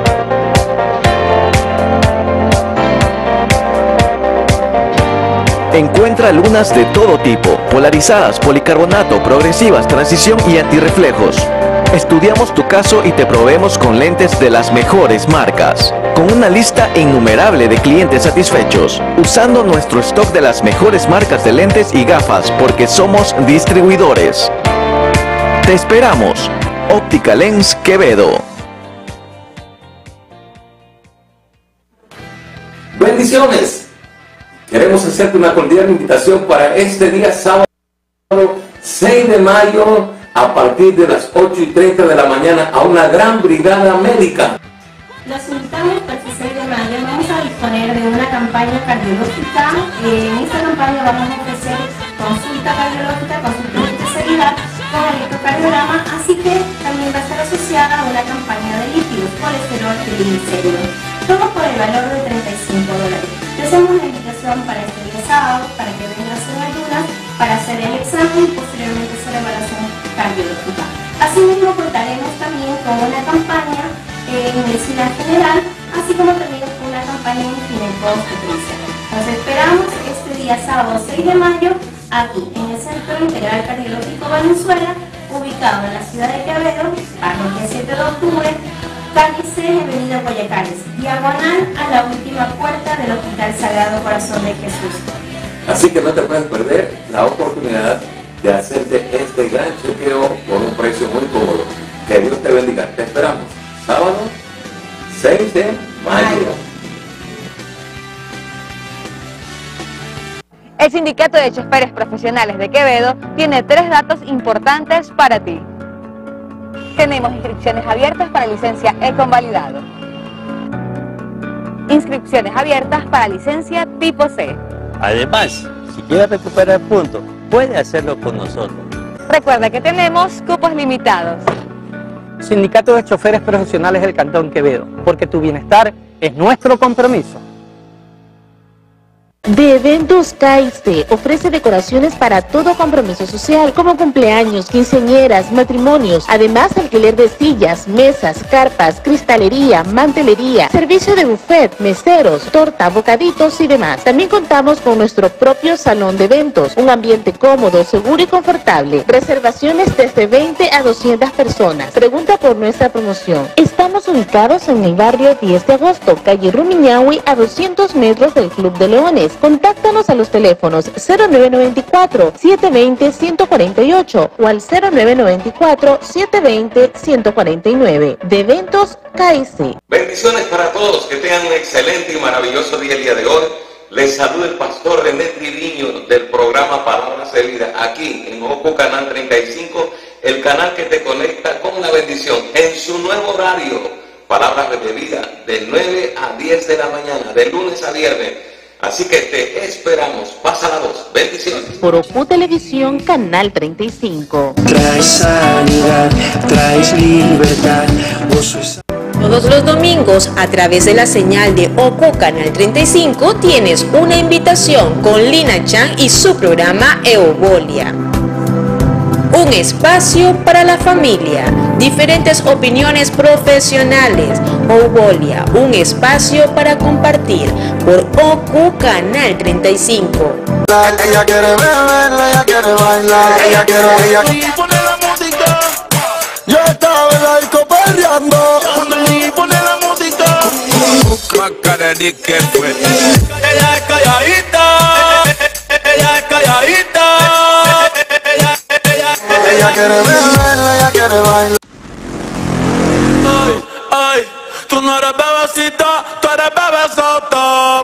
Encuentra lunas de todo tipo, polarizadas, policarbonato, progresivas, transición y antirreflejos. Estudiamos tu caso y te proveemos con lentes de las mejores marcas, con una lista innumerable de clientes satisfechos, usando nuestro stock de las mejores marcas de lentes y gafas porque somos distribuidores. Te esperamos. Óptica Lens Quevedo. Bendiciones. Queremos hacerte una cordial invitación para este día sábado 6 de mayo a partir de las 8:30 de la mañana a una gran brigada médica. Los invitamos para el 6 de mayo. Vamos a disponer de una campaña cardiológica. En esta campaña vamos a ofrecer consulta cardiológica, consulta multisegura con electrocardiograma, así que también va a estar asociada a una campaña de lípidos, colesterol y triglicéridos. Todo por el valor de $35. Te hacemos una invitación para este día sábado, para que vengas en ayunas, para hacer el examen y posteriormente hacer la evaluación cardiológica. Asimismo contaremos también con una campaña en medicina general, así como también con una campaña en gineco-obstetricia. Nos esperamos este día sábado 6 de mayo aquí en el Centro Integral Cardiológico Valenzuela, ubicado en la ciudad de Quevedo, parroquia 7 de octubre, calle 6, avenida Guayacares, diagonal a la última puerta del Hospital Sagrado Corazón de Jesús. Así que no te puedes perder la oportunidad de hacerte este gran chequeo por un precio muy cómodo. Que Dios te bendiga. Te esperamos. Sábado 6 de mayo. El Sindicato de Choferes Profesionales de Quevedo tiene 3 datos importantes para ti. Tenemos inscripciones abiertas para licencia E-Convalidado. Inscripciones abiertas para licencia tipo C. Además, si quieres recuperar puntos, puede hacerlo con nosotros. Recuerda que tenemos cupos limitados. Sindicato de Choferes Profesionales del Cantón Quevedo, porque tu bienestar es nuestro compromiso. De Eventos KIC ofrece decoraciones para todo compromiso social, como cumpleaños, quinceañeras, matrimonios, además alquiler de sillas, mesas, carpas, cristalería, mantelería, servicio de buffet, meseros, torta, bocaditos y demás. También contamos con nuestro propio salón de eventos, un ambiente cómodo, seguro y confortable. Reservaciones desde 20 a 200 personas. Pregunta por nuestra promoción. Estamos ubicados en el barrio 10 de agosto, calle Rumiñahui, a 200 metros del Club de Leones. Contáctanos a los teléfonos 0994-720-148 o al 0994-720-149. De Eventos KIC. Bendiciones para todos, que tengan un excelente y maravilloso día el día de hoy. Les saluda el pastor René Triviño del programa Palabras de Vida, aquí en Oco Canal 35, el canal que te conecta con la bendición en su nuevo horario, Palabras de Vida, de 9 a 10 de la mañana, de lunes a viernes. Así que te esperamos. Pasa la voz. Bendiciones. Por Ocu Televisión, Canal 35. Traes sanidad, traes libertad. Todos los domingos, a través de la señal de Oco Canal 35, tienes una invitación con Lina Chan y su programa Eobolia. Un espacio para la familia, diferentes opiniones profesionales. Eobolia, un espacio para compartir por Oco Canal 35. Ella quiere beber, ella quiere bailar, ella quiere pone la música. Yo estaba en la disco perreando. Y pone la música. Ella es calladita. Ella es calladita. Ella quiere beber, ella quiere bailar. Ay, ay, tú no eres bebecita, tú eres bebesota.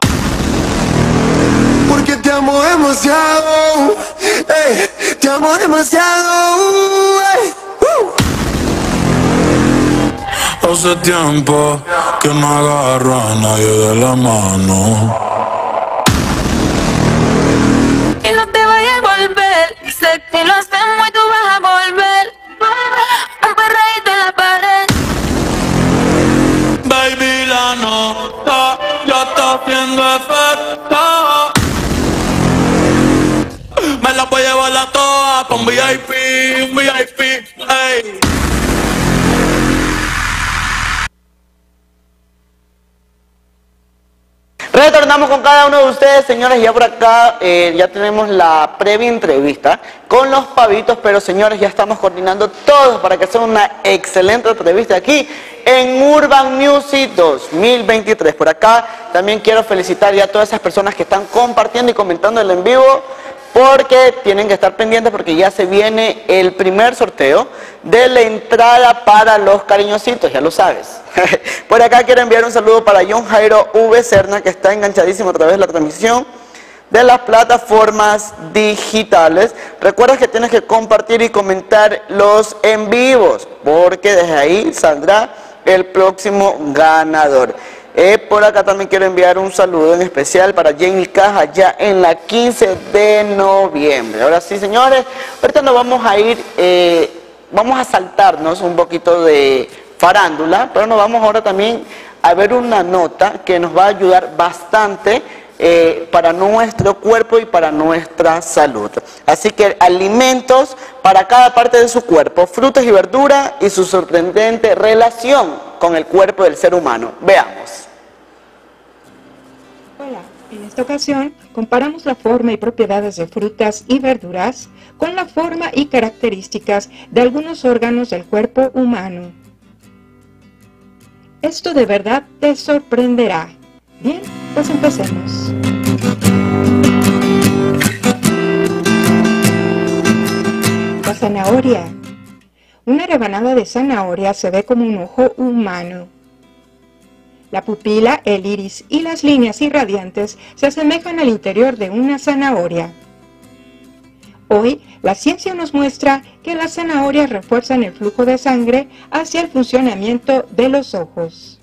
Porque te amo demasiado, te amo demasiado. Hace tiempo que no agarro a nadie de la mano. Y no te vayas a volver, sé que lo hacemos y tú vas a volver. Un perreíto en la pared. Baby, la nota ya está haciendo efecto. Me la voy a llevar la toa pa' un VIP, ey. Retornamos con cada uno de ustedes, señores. Ya por acá ya tenemos la previa entrevista con los pavitos, pero señores, ya estamos coordinando todos para que sea una excelente entrevista aquí en Urban Music 2023. Por acá también quiero felicitar ya a todas esas personas que están compartiendo y comentando el en vivo. porque tienen que estar pendientes porque ya se viene el primer sorteo de la entrada para los cariñositos, ya lo sabes. Por acá quiero enviar un saludo para John Jairo V. Serna, que está enganchadísimo a través de la transmisión de las plataformas digitales. Recuerda que tienes que compartir y comentar los en vivos, porque desde ahí saldrá el próximo ganador. Por acá también quiero enviar un saludo en especial para Jenny Caja, ya en la 15 de noviembre. Ahora sí, señores, ahorita nos vamos a ir, vamos a saltarnos un poquito de farándula, pero nos vamos ahora también a ver una nota que nos va a ayudar bastante para nuestro cuerpo y para nuestra salud. Así que alimentos para cada parte de su cuerpo, frutas y verduras y su sorprendente relación con el cuerpo del ser humano. Veamos. Hola, en esta ocasión comparamos la forma y propiedades de frutas y verduras con la forma y características de algunos órganos del cuerpo humano. Esto de verdad te sorprenderá. Bien, pues empecemos. La zanahoria. Una rebanada de zanahoria se ve como un ojo humano. La pupila, el iris y las líneas irradiantes se asemejan al interior de una zanahoria. Hoy, la ciencia nos muestra que las zanahorias refuerzan el flujo de sangre hacia el funcionamiento de los ojos.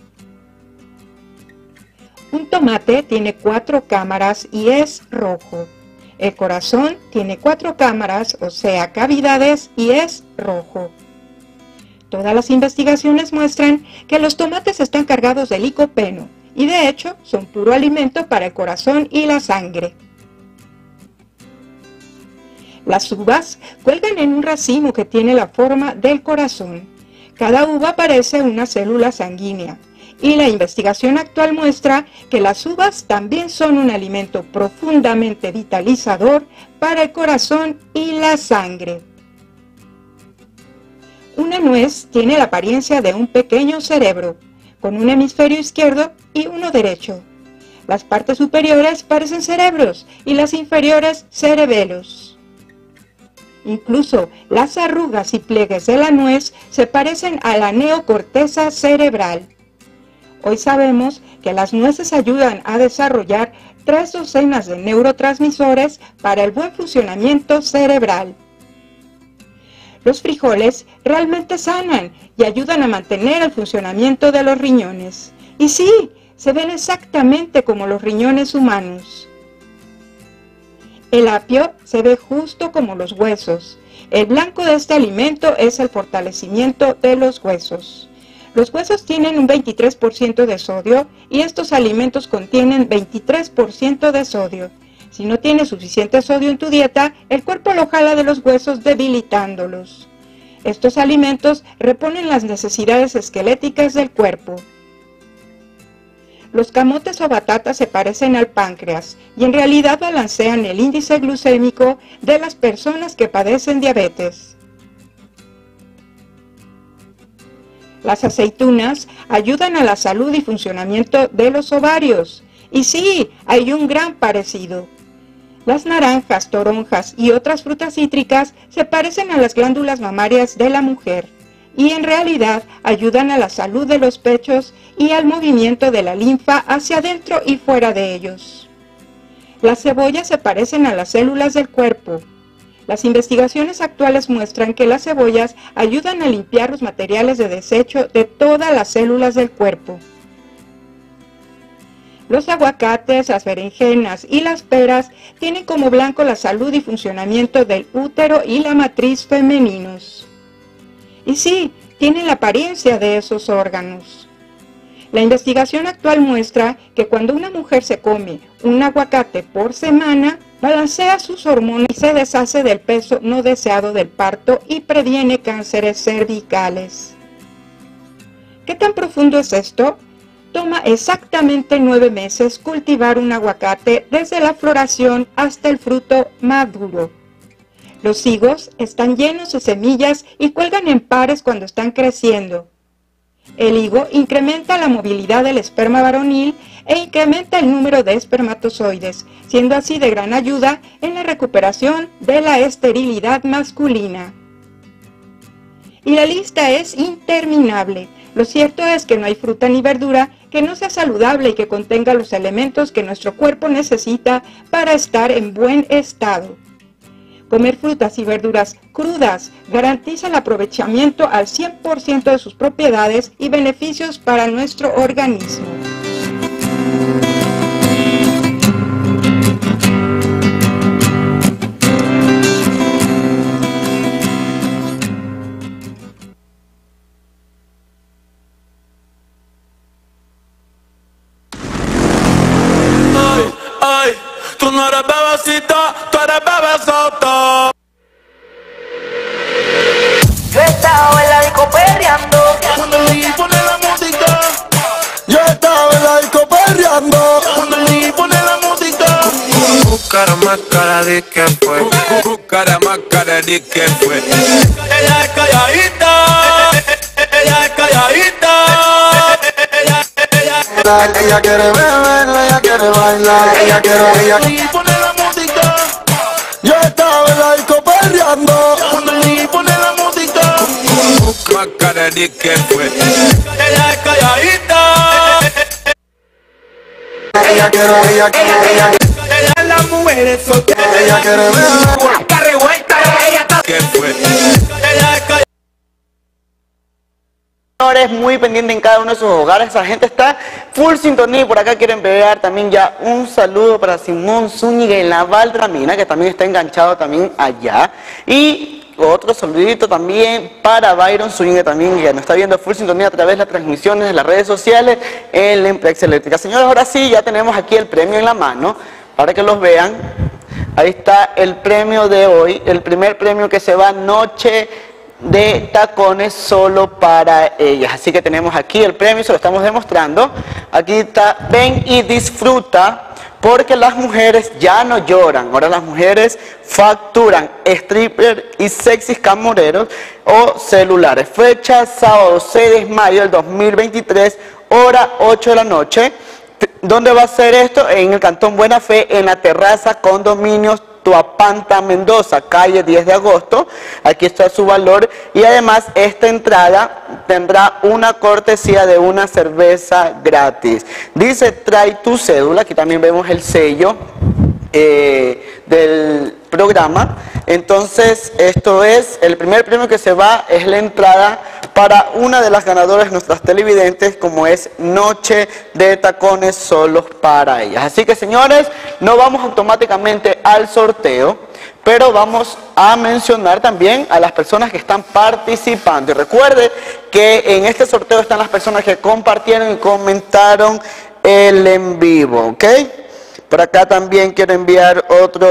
Un tomate tiene 4 cámaras y es rojo. El corazón tiene 4 cámaras, o sea, cavidades, y es rojo. Todas las investigaciones muestran que los tomates están cargados de licopeno y de hecho son puro alimento para el corazón y la sangre. Las uvas cuelgan en un racimo que tiene la forma del corazón. Cada uva parece una célula sanguínea. Y la investigación actual muestra que las uvas también son un alimento profundamente vitalizador para el corazón y la sangre. Una nuez tiene la apariencia de un pequeño cerebro, con un hemisferio izquierdo y uno derecho. Las partes superiores parecen cerebros y las inferiores cerebelos. Incluso las arrugas y pliegues de la nuez se parecen a la neocorteza cerebral. Hoy sabemos que las nueces ayudan a desarrollar 3 docenas de neurotransmisores para el buen funcionamiento cerebral. Los frijoles realmente sanan y ayudan a mantener el funcionamiento de los riñones. Y sí, se ven exactamente como los riñones humanos. El apio se ve justo como los huesos. El blanco de este alimento es el fortalecimiento de los huesos. Los huesos tienen un 23% de sodio y estos alimentos contienen 23% de sodio. Si no tienes suficiente sodio en tu dieta, el cuerpo lo jala de los huesos debilitándolos. Estos alimentos reponen las necesidades esqueléticas del cuerpo. Los camotes o batatas se parecen al páncreas y en realidad balancean el índice glucémico de las personas que padecen diabetes. Las aceitunas ayudan a la salud y funcionamiento de los ovarios. Y sí, hay un gran parecido. Las naranjas, toronjas y otras frutas cítricas se parecen a las glándulas mamarias de la mujer y en realidad ayudan a la salud de los pechos y al movimiento de la linfa hacia adentro y fuera de ellos. Las cebollas se parecen a las células del cuerpo. Las investigaciones actuales muestran que las cebollas ayudan a limpiar los materiales de desecho de todas las células del cuerpo. Los aguacates, las berenjenas y las peras tienen como blanco la salud y funcionamiento del útero y la matriz femeninos. Y sí, tienen la apariencia de esos órganos. La investigación actual muestra que cuando una mujer se come un aguacate por semana, balancea sus hormonas y se deshace del peso no deseado del parto y previene cánceres cervicales. ¿Qué tan profundo es esto? Toma exactamente 9 meses cultivar un aguacate desde la floración hasta el fruto maduro. Los higos están llenos de semillas y cuelgan en pares cuando están creciendo. El higo incrementa la movilidad del esperma varonil e incrementa el número de espermatozoides, siendo así de gran ayuda en la recuperación de la esterilidad masculina. Y la lista es interminable. Lo cierto es que no hay fruta ni verdura que no sea saludable y que contenga los elementos que nuestro cuerpo necesita para estar en buen estado. Comer frutas y verduras crudas garantiza el aprovechamiento al 100% de sus propiedades y beneficios para nuestro organismo. Ay, tú no eres bebecita, tú eres bebesota. Yo estaba en la disco perreando. Cuando el DJ pone la música. Yo estaba en la disco perreando. Cuando el DJ pone la música. Cara más cara de que fue. Cara más cara de que fue. Ella es calladita. Ella es calladita. Ella quiere beber, ella quiere bailar. Ella quiere pone la música. Yo estaba en la disco perreando. Cuando el DJ pone la música. Más cara de que fue. Ella es calladita. Ella es las mujeres solteras. Ella quiere beber. Está revuelta, ella está. ¿Qué fue? Ella es calladita. Señores, muy pendiente en cada uno de sus hogares, esa gente está full sintonía y por acá quieren enviar también ya un saludo para Simón Zúñiga en la Valdramina, que también está enganchado también allá, y otro saludito también para Byron Zúñiga también, que nos está viendo full sintonía a través de las transmisiones de las redes sociales en la Empresa Eléctrica. Señores, ahora sí, ya tenemos aquí el premio en la mano, para que los vean. Ahí está el premio de hoy, el primer premio que se va noche de tacones solo para ellas. Así que tenemos aquí el premio, se lo estamos demostrando. Aquí está, ven y disfruta, porque las mujeres ya no lloran, ahora las mujeres facturan stripper y sexys camoreros o celulares. Fecha sábado 6 de mayo del 2023, hora 8 de la noche. ¿Dónde va a ser esto? En el Cantón Buena Fe, en la terraza Condominios Tuapanta, Mendoza, calle 10 de agosto. Aquí está su valor y además esta entrada tendrá una cortesía de una cerveza gratis. Dice, trae tu cédula, aquí también vemos el sello del programa. Entonces, esto es, el primer premio que se va es la entrada para una de las ganadoras, nuestras televidentes, como es Noche de Tacones Solos para ellas. Así que, señores, no vamos automáticamente al sorteo, pero vamos a mencionar también a las personas que están participando. Y recuerde que en este sorteo están las personas que compartieron y comentaron el en vivo, ¿ok? Por acá también quiero enviar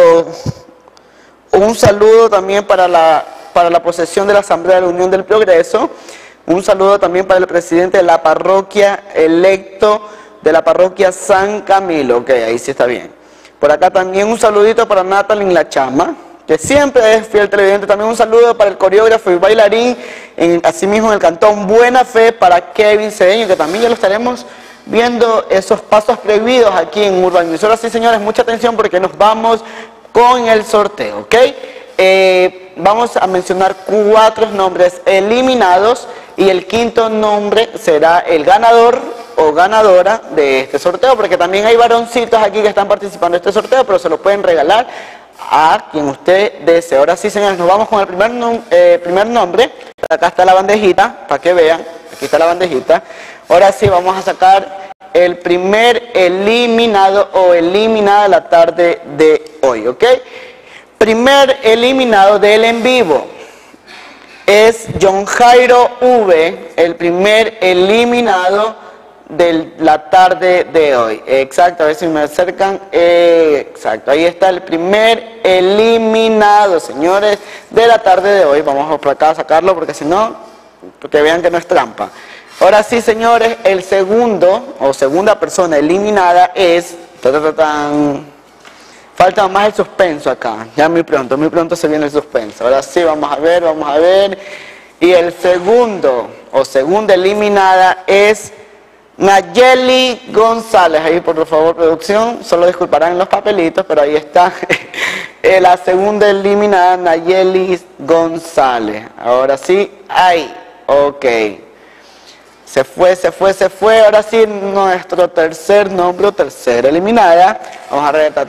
un saludo también para la posesión de la Asamblea de la Unión del Progreso. Un saludo también para el presidente de la parroquia electo de la parroquia San Camilo. Ok, ahí sí está bien. Por acá también un saludito para Natalie La Chama, que siempre es fiel televidente. También un saludo para el coreógrafo y bailarín, asimismo en el Cantón Buena Fe, para Kevin Cedeño, que también ya lo estaremos viendo esos pasos prohibidos aquí en Urban News. Ahora sí, señores, mucha atención porque nos vamos con el sorteo, ¿ok? Vamos a mencionar 4 nombres eliminados y el quinto nombre será el ganador o ganadora de este sorteo, porque también hay varoncitos aquí que están participando en este sorteo, pero se lo pueden regalar a quien usted desee. Ahora sí, señores, nos vamos con el primer nombre. Acá está la bandejita, para que vean, aquí está la bandejita. Ahora sí, vamos a sacar el primer eliminado o eliminada la tarde de hoy, ¿ok? Primer eliminado del en vivo es John Jairo V, el primer eliminado de la tarde de hoy. Exacto, a ver si me acercan. Exacto, ahí está el primer eliminado, señores, de la tarde de hoy. Vamos por acá a sacarlo porque si no, porque vean que no es trampa. Ahora sí, señores, el segundo o segunda persona eliminada es... Falta más el suspenso acá, ya muy pronto se viene el suspenso. Ahora sí, vamos a ver. Y el segundo o segunda eliminada es Nayeli González. Ahí por favor, producción, solo disculparán los papelitos, pero ahí está. La segunda eliminada, Nayeli González. Ahora sí, ahí, ok. Se fue. Ahora sí, nuestro tercer nombre, o tercera eliminada. Vamos a ver,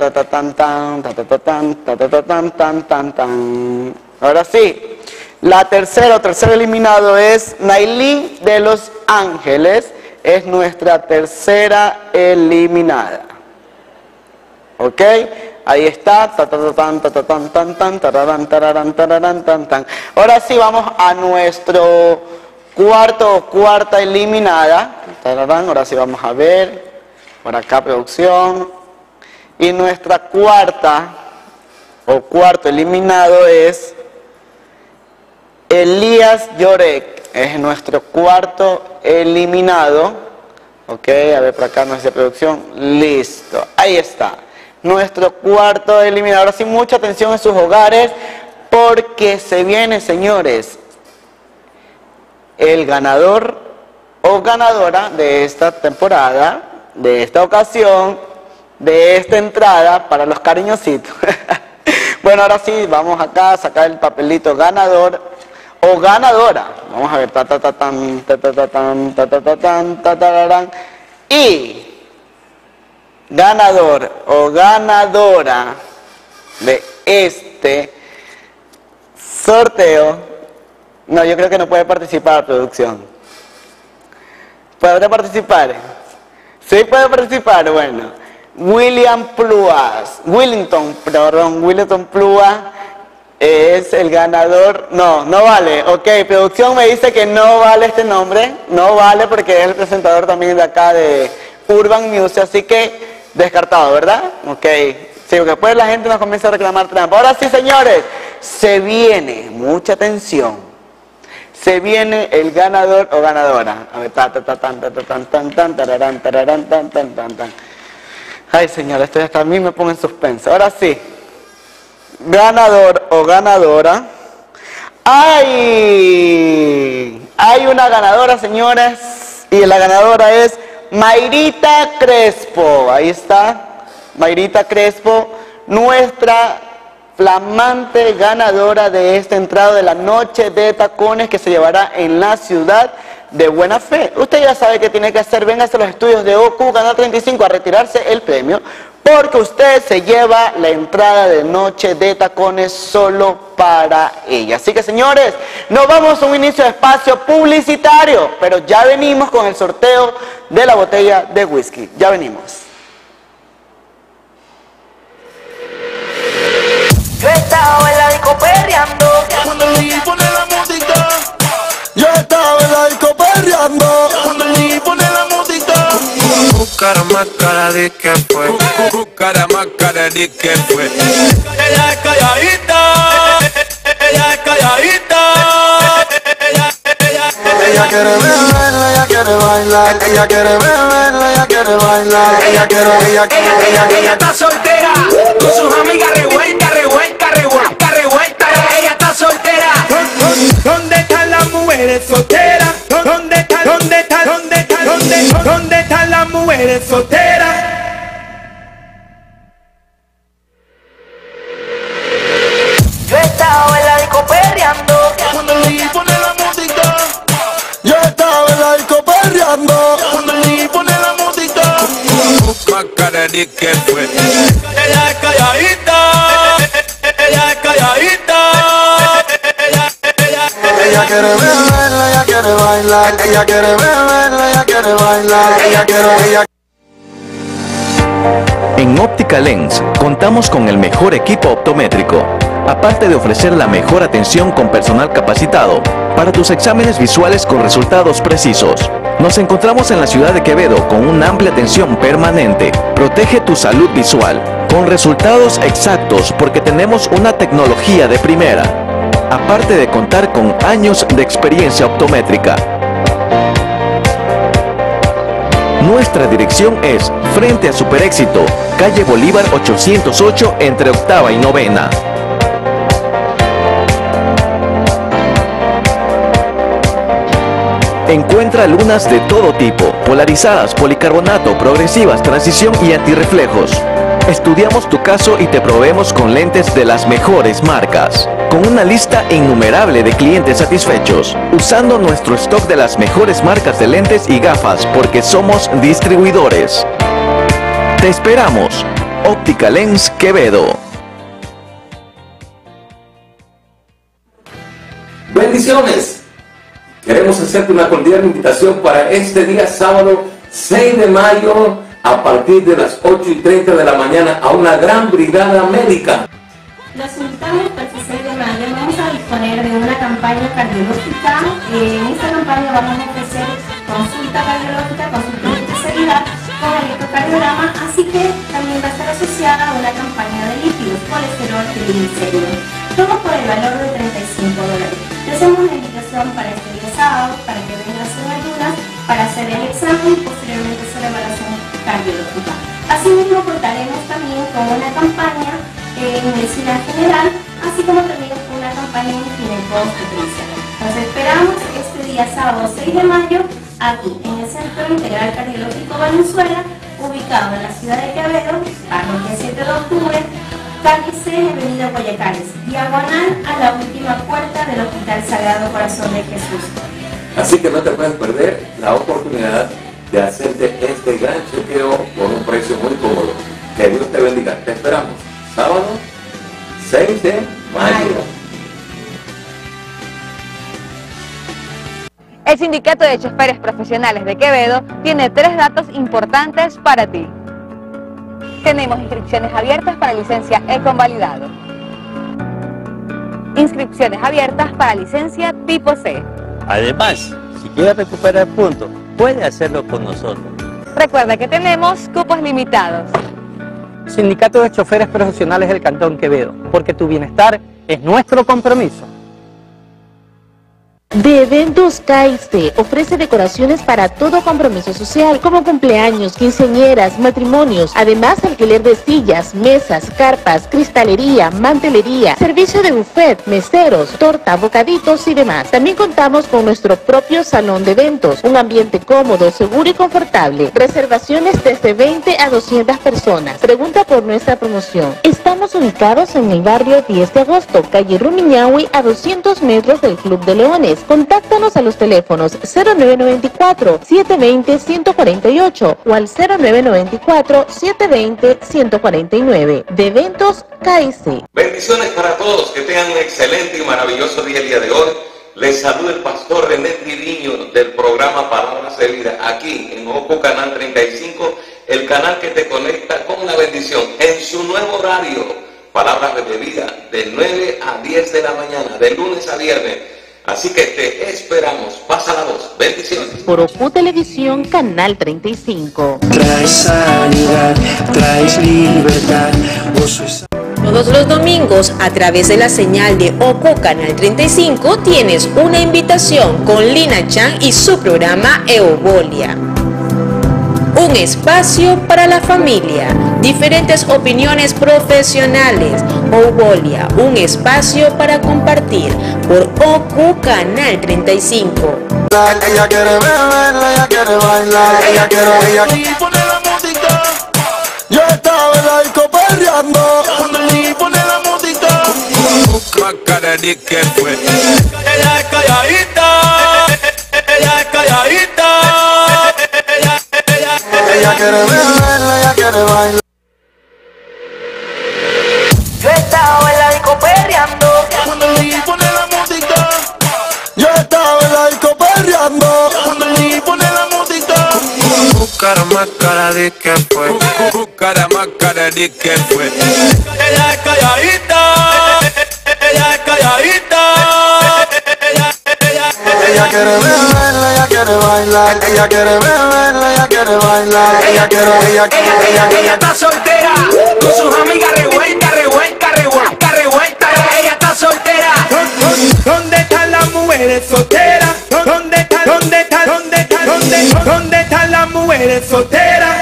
ahora sí, la tercera o tercer eliminado es Nailí de Los Ángeles. Es nuestra tercera eliminada. ¿Ok? Ahí está. Ahora sí, vamos a nuestro cuarto o cuarta eliminada. Ahora sí vamos a ver. Por acá, producción. Y nuestra cuarta o cuarto eliminado es Elías Llorek. Es nuestro cuarto eliminado. Ok, a ver por acá nuestra producción. Listo, ahí está. Nuestro cuarto eliminado. Ahora sí, mucha atención en sus hogares, porque se viene, señores, el ganador o ganadora de esta temporada, de esta ocasión, de esta entrada para los cariñositos. Bueno, ahora sí, vamos acá a sacar el papelito ganador o ganadora. Vamos a ver. Y ganador o ganadora de este sorteo. No, yo creo que no puede participar, producción. ¿Puede participar? Sí puede participar, bueno. Willington Plúas es el ganador. No vale. Ok, producción me dice que no vale este nombre. No vale porque es el presentador también de acá de Urban Music, así que descartado, ¿verdad? Ok. Sí, porque después la gente nos comienza a reclamar trampa. Ahora sí, señores, se viene, mucha atención. Se viene el ganador o ganadora. A ver, ay, señor, esto hasta a mí me pone en suspenso. Ahora sí, ganador o ganadora. ¡Ay! Hay una ganadora, señores, y la ganadora es Mayrita Crespo. Ahí está, Mayrita Crespo, nuestra flamante ganadora de esta entrada de la noche de tacones que se llevará en la ciudad de Buena Fe. Usted ya sabe qué tiene que hacer. Véngase a los estudios de OQ Canal 35 a retirarse el premio, porque usted se lleva la entrada de noche de tacones solo para ella. Así que, señores, nos vamos a un inicio de espacio publicitario, pero ya venimos con el sorteo de la botella de whisky. Ya venimos. Yo estaba en la disco perreando. Cuando el DJ pone la música. Yo estaba en la disco perreando. Cuando el DJ pone la música. Cara más cara de que fue. Cara más cara de que fue. Ella es calladita. Ella es calladita. Ella quiere beber, ella quiere bailar. Ella quiere beber, ella quiere bailar. Ella está soltera. Con sus amigas revuelta. Ella está soltera. ¿Dónde están las mujeres solteras? ¿Dónde están las mujeres solteras? Yo estaba en la disco perreando. Cuando el DJ pone la música. Yo estaba en la disco perreando. Cuando el DJ pone la música. Más cara de que fue. Ella es calladita. Ella es calladita. Ella quiere beber, ella quiere bailar. Ella quiere beber, ella quiere bailar. Ella. En Óptica Lens contamos con el mejor equipo optométrico, aparte de ofrecer la mejor atención con personal capacitado para tus exámenes visuales con resultados precisos. Nos encontramos en la ciudad de Quevedo con una amplia atención permanente. Protege tu salud visual con resultados exactos porque tenemos una tecnología de primera, aparte de contar con años de experiencia optométrica. Nuestra dirección es frente a Super Éxito, calle Bolívar 808 entre octava y novena. Encuentra lunas de todo tipo, polarizadas, policarbonato, progresivas, transición y antirreflejos. Estudiamos tu caso y te proveemos con lentes de las mejores marcas, con una lista innumerable de clientes satisfechos, usando nuestro stock de las mejores marcas de lentes y gafas porque somos distribuidores. Te esperamos. Óptica Lens Quevedo. Bendiciones. Queremos hacerte una cordial invitación para este día sábado 6 de mayo a partir de las 8:30 de la mañana a una gran brigada médica. Los invitamos para el 6 de mayo. Vamos a disponer de una campaña cardiológica. En esta campaña vamos a ofrecer consulta cardiológica con su especialidad con electrocardiograma, así que también va a estar asociada a una campaña de lípidos, colesterol, triglicéridos. Todo por el valor de $35. Te hacemos una invitación para este día sábado para que vengas sin ayunas para hacer el examen y posteriormente hacer la evaluación cardiológica. Asimismo contaremos también con una campaña en medicina general, así como también con una campaña en ginecobstetricia. Nos esperamos este día sábado 6 de mayo aquí en el Centro Integral Cardiológico Valenzuela, ubicado en la ciudad de Quevedo, parroquia 7 de octubre, calle C, avenida Guayacares, diagonal a la última puerta del Hospital Sagrado Corazón de Jesús. Así que no te puedes perder la oportunidad de hacerte este gran chequeo por un precio muy cómodo. Que Dios te bendiga. Te esperamos. Sábado 6 de mayo. El Sindicato de Choferes Profesionales de Quevedo tiene 3 datos importantes para ti. Tenemos inscripciones abiertas para licencia E-Convalidado. Inscripciones abiertas para licencia tipo C. Además, si quieres recuperar puntos, puede hacerlo con nosotros. Recuerda que tenemos cupos limitados. Sindicato de Choferes Profesionales del Cantón Quevedo, porque tu bienestar es nuestro compromiso. De Eventos KIC ofrece decoraciones para todo compromiso social, como cumpleaños, quinceañeras, matrimonios, además alquiler de sillas, mesas, carpas, cristalería, mantelería, servicio de buffet, meseros, torta, bocaditos y demás. También contamos con nuestro propio salón de eventos, un ambiente cómodo, seguro y confortable. Reservaciones desde 20 a 200 personas. Pregunta por nuestra promoción. Estamos ubicados en el barrio 10 de agosto, calle Rumiñahui, a 200 metros del Club de Leones. Contáctanos a los teléfonos 0994-720-148 o al 0994-720-149. De Eventos KIC. Bendiciones para todos, que tengan un excelente y maravilloso día el día de hoy. Les saluda el pastor René Triviño del programa Palabras de Vida, aquí en Oco Canal 35, el canal que te conecta con la bendición en su nuevo horario, Palabras de Vida, de 9 a 10 de la mañana, de lunes a viernes. Así que te esperamos. Pasa la voz. Bendiciones. Por Ocu Televisión, Canal 35. Traes sanidad, traes libertad. Todos los domingos, a través de la señal de Oco Canal 35, tienes una invitación con Lina Chan y su programa Eobolia. Un espacio para la familia, diferentes opiniones profesionales. Eobolia, un espacio para compartir por Oco Canal 35. Ella quiere beber, ella quiere bailar, ella quiere pone la música. Yo estaba en la disco perreando y pone la música. ¿Qué fue? Ella es calladita, ella es calladita. Ella quiere beber, ella quiere bailar. Yo estaba en la disco perreando y pone la música. Yo estaba en la disco perreando y pone la música. Cara más cara de que fue. Cara más cara de que fue. Ella es calladita, ella es calladita. Ella quiere beber, ella quiere bailar, ella quiere beber, ella quiere bailar, ella está soltera, con sus amigas revuelta, ella está soltera. ¿Dónde están las mujeres solteras? ¿Dónde están las mujeres solteras?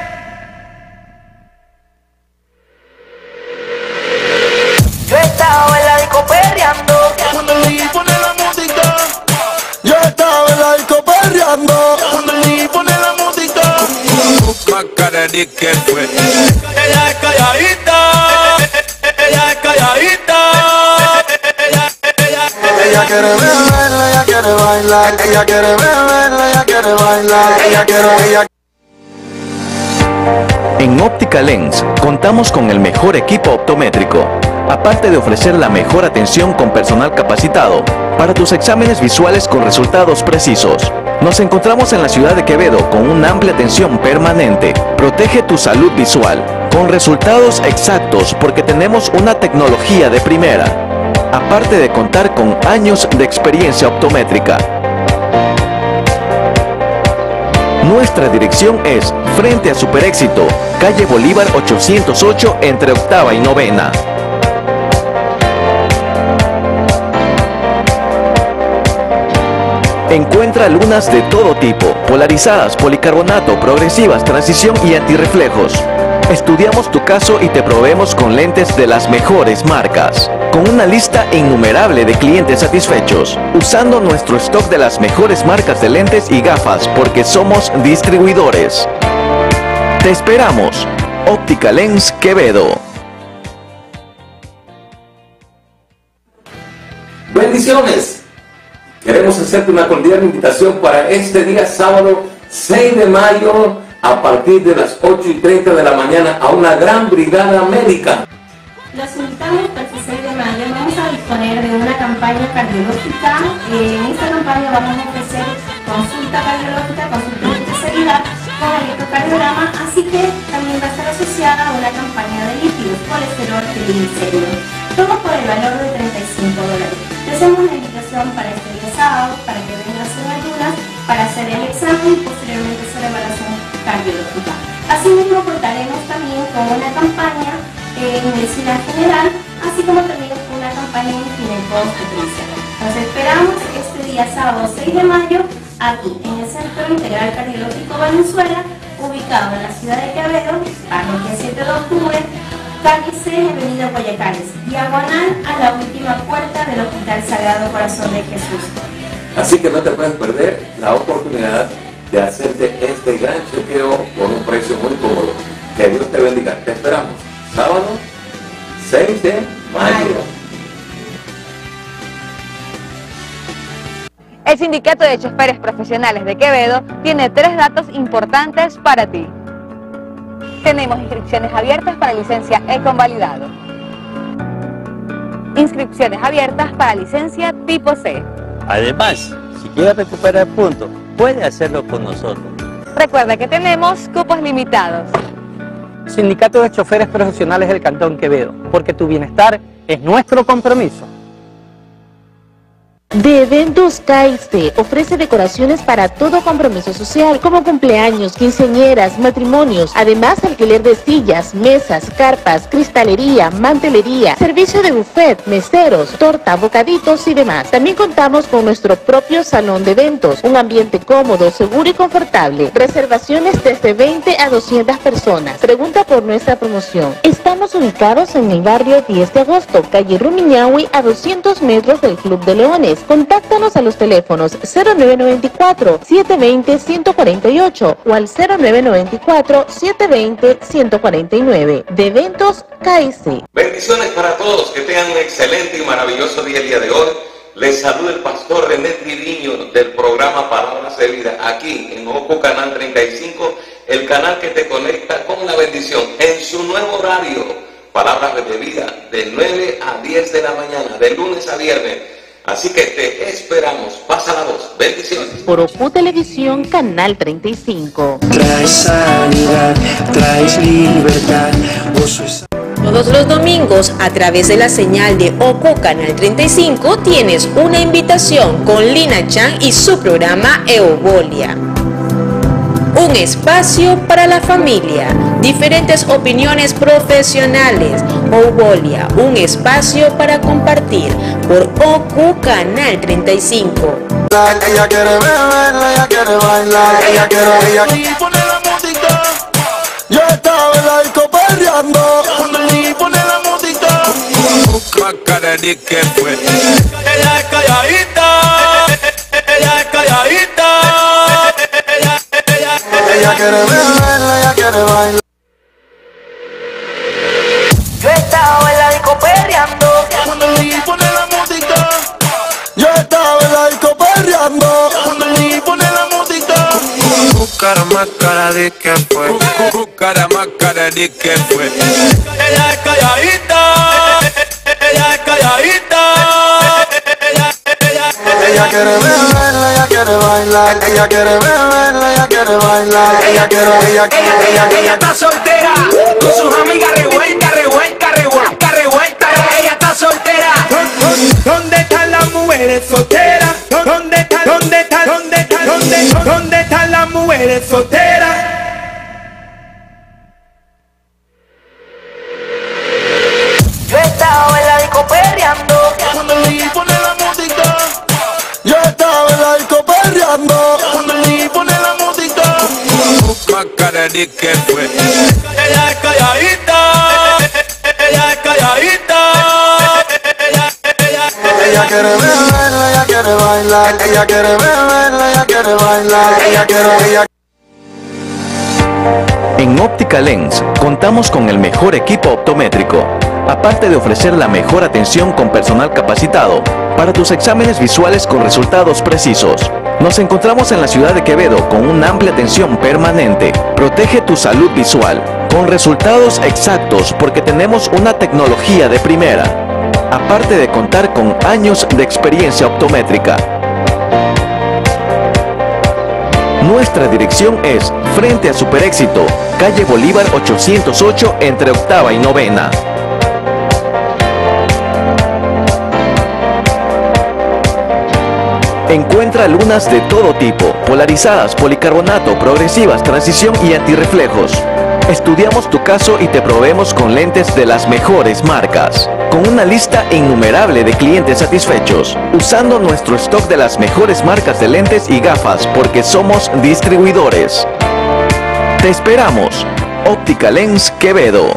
Yo estaba en la disco perreando y pone la música. Yo estaba en la disco perreando Cara de que fue. Ella es calladita, ella es calladita. Ella quiere beber, ella quiere bailar, ella quiere beber, ella quiere bailar, ella. En Óptica Lens contamos con el mejor equipo optométrico, aparte de ofrecer la mejor atención con personal capacitado para tus exámenes visuales con resultados precisos. Nos encontramos en la ciudad de Quevedo con una amplia atención permanente. Protege tu salud visual con resultados exactos porque tenemos una tecnología de primera, aparte de contar con años de experiencia optométrica. Nuestra dirección es frente a Super Éxito, calle Bolívar 808 entre octava y novena. Encuentra lunas de todo tipo, polarizadas, policarbonato, progresivas, transición y antirreflejos. Estudiamos tu caso y te proveemos con lentes de las mejores marcas, con una lista innumerable de clientes satisfechos, usando nuestro stock de las mejores marcas de lentes y gafas porque somos distribuidores. Te esperamos. Óptica Lens Quevedo. Bendiciones. Queremos hacerte una cordial invitación para este día sábado 6 de mayo a partir de las 8:30 de la mañana a una gran brigada médica. Los invitamos para el 6 de mayo. Vamos a disponer de una campaña cardiológica. En esta campaña vamos a ofrecer consulta cardiológica, consulta de seguridad con electrocardiograma, así que también va a estar asociada a una campaña de lípidos, colesterol y triglicéridos. Todo por el valor de $35. Te hacemos una invitación para este día sábado, para que vengas sin ayudas, para hacer el examen y posteriormente hacer la evaluación cardiológica. Asimismo contaremos también con una campaña en medicina general, así como también con una campaña en gineco-obstetricia. Nos esperamos este día sábado 6 de mayo aquí en el Centro Integral Cardiológico Valenzuela, ubicado en la ciudad de Quevedo, parroquia 7 de octubre, calle 6, avenida Guayacares, diagonal a la última puerta del Hospital Sagrado Corazón de Jesús. Así que no te puedes perder la oportunidad de hacerte este gran chequeo por un precio muy cómodo. Que Dios te bendiga. Te esperamos. Sábado 6 de mayo. El Sindicato de Choferes Profesionales de Quevedo tiene 3 datos importantes para ti. Tenemos inscripciones abiertas para licencia E-Convalidado. Inscripciones abiertas para licencia tipo C. Además, si quieres recuperar puntos, puede hacerlo con nosotros. Recuerda que tenemos cupos limitados. Sindicato de Choferes Profesionales del Cantón Quevedo, porque tu bienestar es nuestro compromiso. De Eventos KIC ofrece decoraciones para todo compromiso social, como cumpleaños, quinceañeras, matrimonios, además alquiler de sillas, mesas, carpas, cristalería, mantelería, servicio de buffet, meseros, torta, bocaditos y demás. También contamos con nuestro propio salón de eventos, un ambiente cómodo, seguro y confortable. Reservaciones desde 20 a 200 personas. Pregunta por nuestra promoción. Estamos ubicados en el barrio 10 de agosto, calle Rumiñahui, a 200 metros del Club de Leones. Contáctanos a los teléfonos 0994-720-148 o al 0994-720-149. De Eventos KIC. Bendiciones para todos, que tengan un excelente y maravilloso día el día de hoy. Les saluda el pastor René Triviño del programa Palabras de Vida, aquí en Oco Canal 35, el canal que te conecta con la bendición en su nuevo horario, Palabras de Vida, de 9 a 10 de la mañana, de lunes a viernes. Así que te esperamos. Pasa la voz. Bendiciones. Por Ocu Televisión, Canal 35. Traes sanidad, traes libertad. Todos los domingos, a través de la señal de Oco Canal 35, tienes una invitación con Lina Chan y su programa Eobolia. Un espacio para la familia, diferentes opiniones profesionales. Eobolia, un espacio para compartir por Oco Canal 35. Ella quiere beber, ella quiere bailar, ella quiere pone la música. Yo estaba en la disco perreando y pone la música. Cara de que fue. Ella es calladita, ella es calladita. Ella quiere beber, ella quiere quiere bailar. Yo estaba en la disco perreando. Cuando el DJ pone la música. Yo estaba en la disco perreando. Cuando el DJ pone la música. Cara más cara de que fue. Cara más cara de que fue. Ella es calladita. Ella es calladita. Ella quiere beber, ella quiere bailar. Ella quiere beber, ella quiere bailar. Ella está soltera. Con sus amigas revuelta. Ella está soltera. ¿Dónde están las mujeres solteras? ¿Dónde están las mujeres solteras? Yo estaba en la disco perreando. Cuando el DJ pone la música. Yo estaba en la disco perreando. Cuando el DJ pone la música. Más cara de que fue. Ella es calladita. Ella es calladita. Ella quiere beber, ella quiere bailar. Ella quiere beber, ella quiere bailar. Ella En Óptica Lens contamos con el mejor equipo optométrico, aparte de ofrecer la mejor atención con personal capacitado para tus exámenes visuales con resultados precisos. Nos encontramos en la ciudad de Quevedo con una amplia atención permanente. Protege tu salud visual con resultados exactos porque tenemos una tecnología de primera, aparte de contar con años de experiencia optométrica. Nuestra dirección es frente a Super Éxito, calle Bolívar 808 entre octava y novena. Encuentra lunas de todo tipo, polarizadas, policarbonato, progresivas, transición y antirreflejos. Estudiamos tu caso y te proveemos con lentes de las mejores marcas, con una lista innumerable de clientes satisfechos, usando nuestro stock de las mejores marcas de lentes y gafas porque somos distribuidores. Te esperamos. Óptica Lens Quevedo.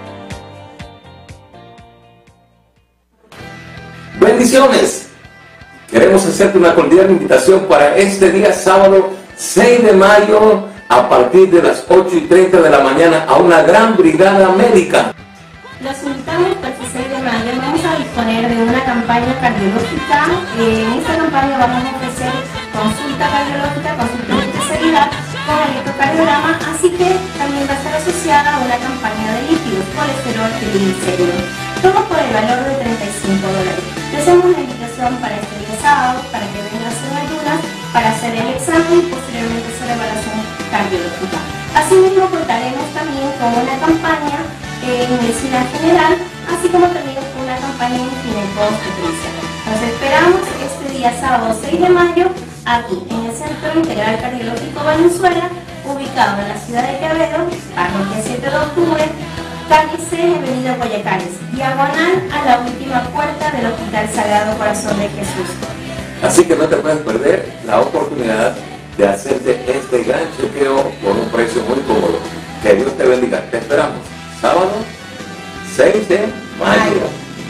Bendiciones. Queremos hacerte una cordial invitación para este día sábado 6 de mayo a partir de las 8:30 de la mañana a una gran brigada médica. Los invitamos para el 6 de mayo. Vamos a disponer de una campaña cardiológica. En esta campaña vamos a ofrecer consulta cardiológica, consulta de seguridad con electrocardiograma, así que también va a estar asociada a una campaña de lípidos, colesterol y triglicéridos. Todo por el valor de $35. Te hacemos una invitación para este día sábado, para que vengas en ayunas, para hacer el examen y posteriormente hacer la evaluación cardiológica. Asimismo contaremos también con una campaña en medicina general, así como también con una campaña en gineco-obstetricia. Nos esperamos este día sábado 6 de mayo aquí en el Centro Integral Cardiológico Valenzuela, ubicado en la ciudad de Quevedo, parroquia 7 de octubre, calle C, avenida Guayacares, diagonal a la última puerta del Hospital Sagrado Corazón de Jesús. Así que no te puedes perder la oportunidad de hacerte este gran chequeo por un precio muy cómodo. Que Dios te bendiga. Te esperamos. Sábado 6 de mayo.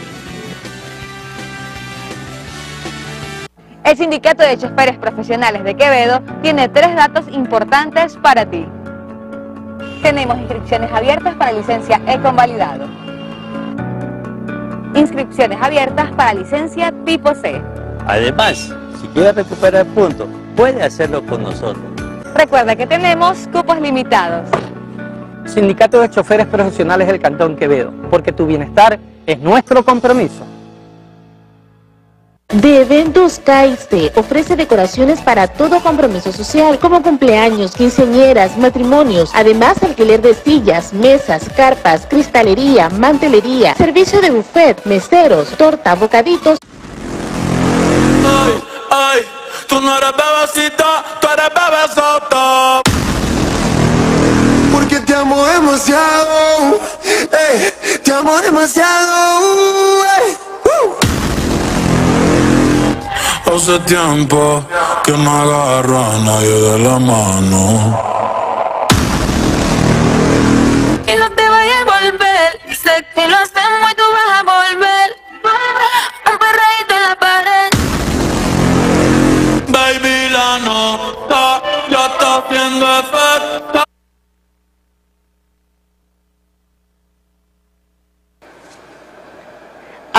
El Sindicato de Choferes Profesionales de Quevedo tiene 3 datos importantes para ti. Tenemos inscripciones abiertas para licencia E-Convalidado. Inscripciones abiertas para licencia tipo C. Además, si quieres recuperar puntos, puede hacerlo con nosotros. Recuerda que tenemos cupos limitados. Sindicato de Choferes Profesionales del Cantón Quevedo, porque tu bienestar es nuestro compromiso. De Eventos KXT ofrece decoraciones para todo compromiso social, como cumpleaños, quinceañeras, matrimonios, además alquiler de sillas, mesas, carpas, cristalería, mantelería, servicio de buffet, meseros, torta, bocaditos. Ay, ay, tú no eres bebecita, tú eres bebesota. Porque te amo demasiado, te amo demasiado, Hace tiempo que no agarro a nadie de la mano. Y no te vayas a volver, sé que lo hacemos y tú vas a volver. Un perreíto en la pared. Baby, la nota ya está haciendo efecto.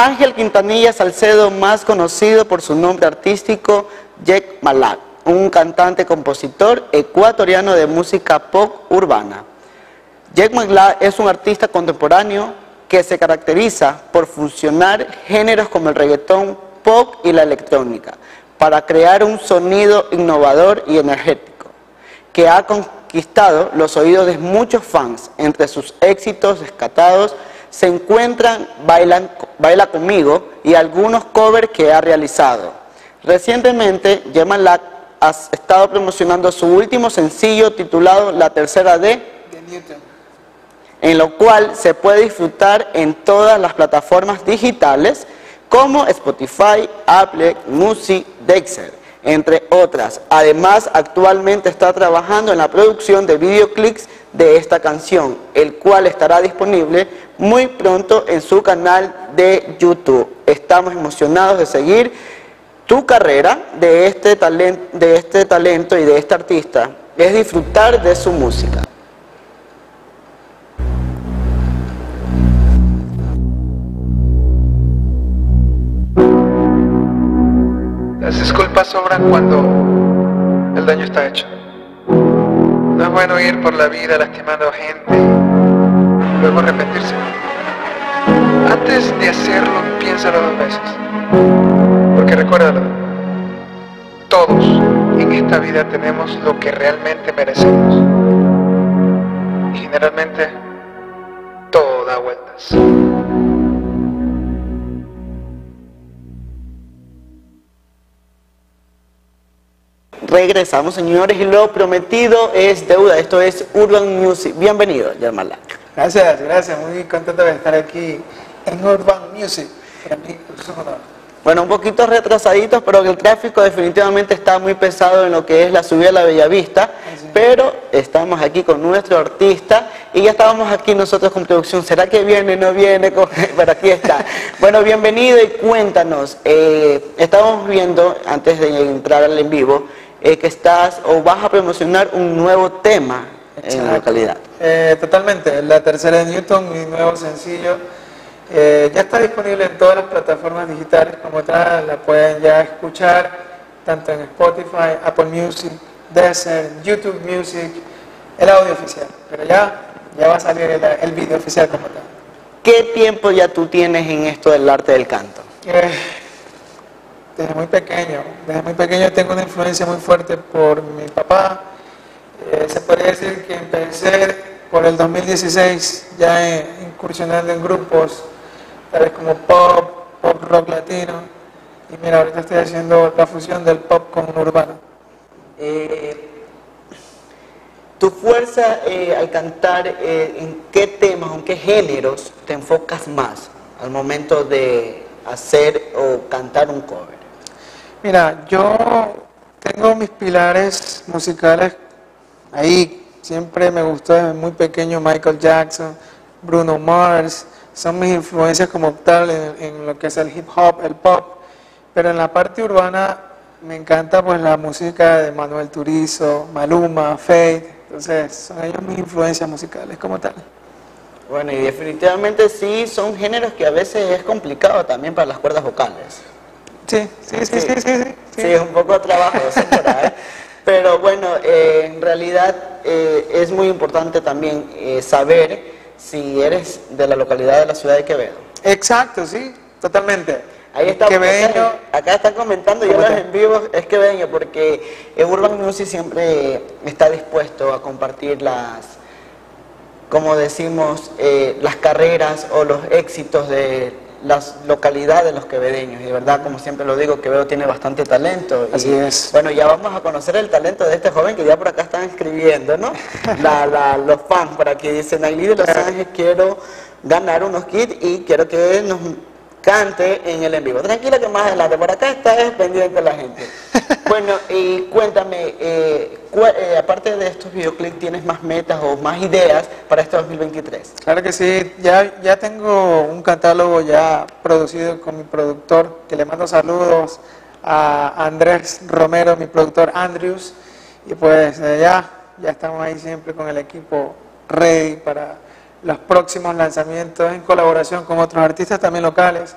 Ángel Quintanilla Salcedo, más conocido por su nombre artístico, Jack Malak, un cantante-compositor ecuatoriano de música pop urbana. Jack Malak es un artista contemporáneo que se caracteriza por fusionar géneros como el reggaetón, pop y la electrónica, para crear un sonido innovador y energético, que ha conquistado los oídos de muchos fans. Entre sus éxitos rescatados se encuentran Baila Conmigo y algunos covers que ha realizado. Recientemente, Jack Malak ha estado promocionando su último sencillo titulado La Tercera D, en lo cual se puede disfrutar en todas las plataformas digitales como Spotify, Apple Music, Deezer, entre otras. Además, actualmente está trabajando en la producción de videoclips de esta canción, el cual estará disponible muy pronto en su canal de YouTube. Estamos emocionados de seguir tu carrera de este talento y de este artista. Es disfrutar de su música. Las disculpas sobran cuando el daño está hecho. No es bueno ir por la vida lastimando a gente y luego arrepentirse. Antes de hacerlo, piénsalo 2 veces. Porque recuérdalo, todos en esta vida tenemos lo que realmente merecemos. Y generalmente, todo da vueltas. Regresamos, señores, y lo prometido es deuda. Esto es Urban Music. Bienvenido, Jack Malak. Gracias, gracias. Muy contento de estar aquí en Urban Music. Para mí es un honor. Bueno, un poquito retrasaditos, pero el tráfico definitivamente está muy pesado en lo que es la subida a la Bellavista, pero estamos aquí con nuestro artista y ya estábamos aquí nosotros con producción. ¿Será que viene? ¿No viene? Pero aquí está. Bueno, bienvenido y cuéntanos. Estábamos viendo, antes de entrar al en vivo, que estás o vas a promocionar un nuevo tema en la localidad. Totalmente. La Tercera de Newton, mi nuevo sencillo. Ya está disponible en todas las plataformas digitales como tal, la pueden ya escuchar tanto en Spotify, Apple Music, Deezer, YouTube Music, el audio oficial, pero ya va a salir el video oficial como tal. ¿Qué tiempo ya tú tienes en esto del arte del canto? Desde muy pequeño tengo una influencia muy fuerte por mi papá. Se podría decir que empecé por el 2016 ya incursionando en grupos tales como pop rock latino, y mira, ahorita estoy haciendo la fusión del pop con urbano. ¿Tu fuerza al cantar, en qué temas, en qué géneros te enfocas más al momento de hacer o cantar un cover? Mira, yo tengo mis pilares musicales ahí. Siempre me gustó desde muy pequeño Michael Jackson, Bruno Mars, son mis influencias como tal en lo que es el hip hop, el pop, pero en la parte urbana me encanta pues la música de Manuel Turizo, Maluma, Fate, entonces son ellos mis influencias musicales como tal. Bueno, y definitivamente sí son géneros que a veces es complicado también para las cuerdas vocales. Sí. Sí, es un poco trabajoso, ¿verdad? Pero bueno, en realidad es muy importante también saber si eres de la localidad de la ciudad de Quevedo. Exacto, sí, totalmente. Ahí está, acá están comentando, yo los en vivo, es quevedeño, porque Urban Music siempre está dispuesto a compartir como decimos, las carreras o los éxitos de las localidades de los quevedeños. Y de verdad, como siempre lo digo, Quevedo tiene bastante talento. Así es. Bueno, ya vamos a conocer el talento de este joven que ya por acá están escribiendo, ¿no? Los fans por aquí dicen, Ailí de Los Ángeles, quiero ganar unos kits y quiero que nos cante en el en vivo. Tranquila que más adelante, por acá está pendiente la gente. Bueno, y cuéntame, aparte de estos videoclips, ¿tienes más metas o más ideas para este 2023? Claro que sí, ya tengo un catálogo ya producido con mi productor, que le mando saludos a Andrés Romero, mi productor Andrews, y pues ya estamos ahí siempre con el equipo ready para los próximos lanzamientos en colaboración con otros artistas también locales.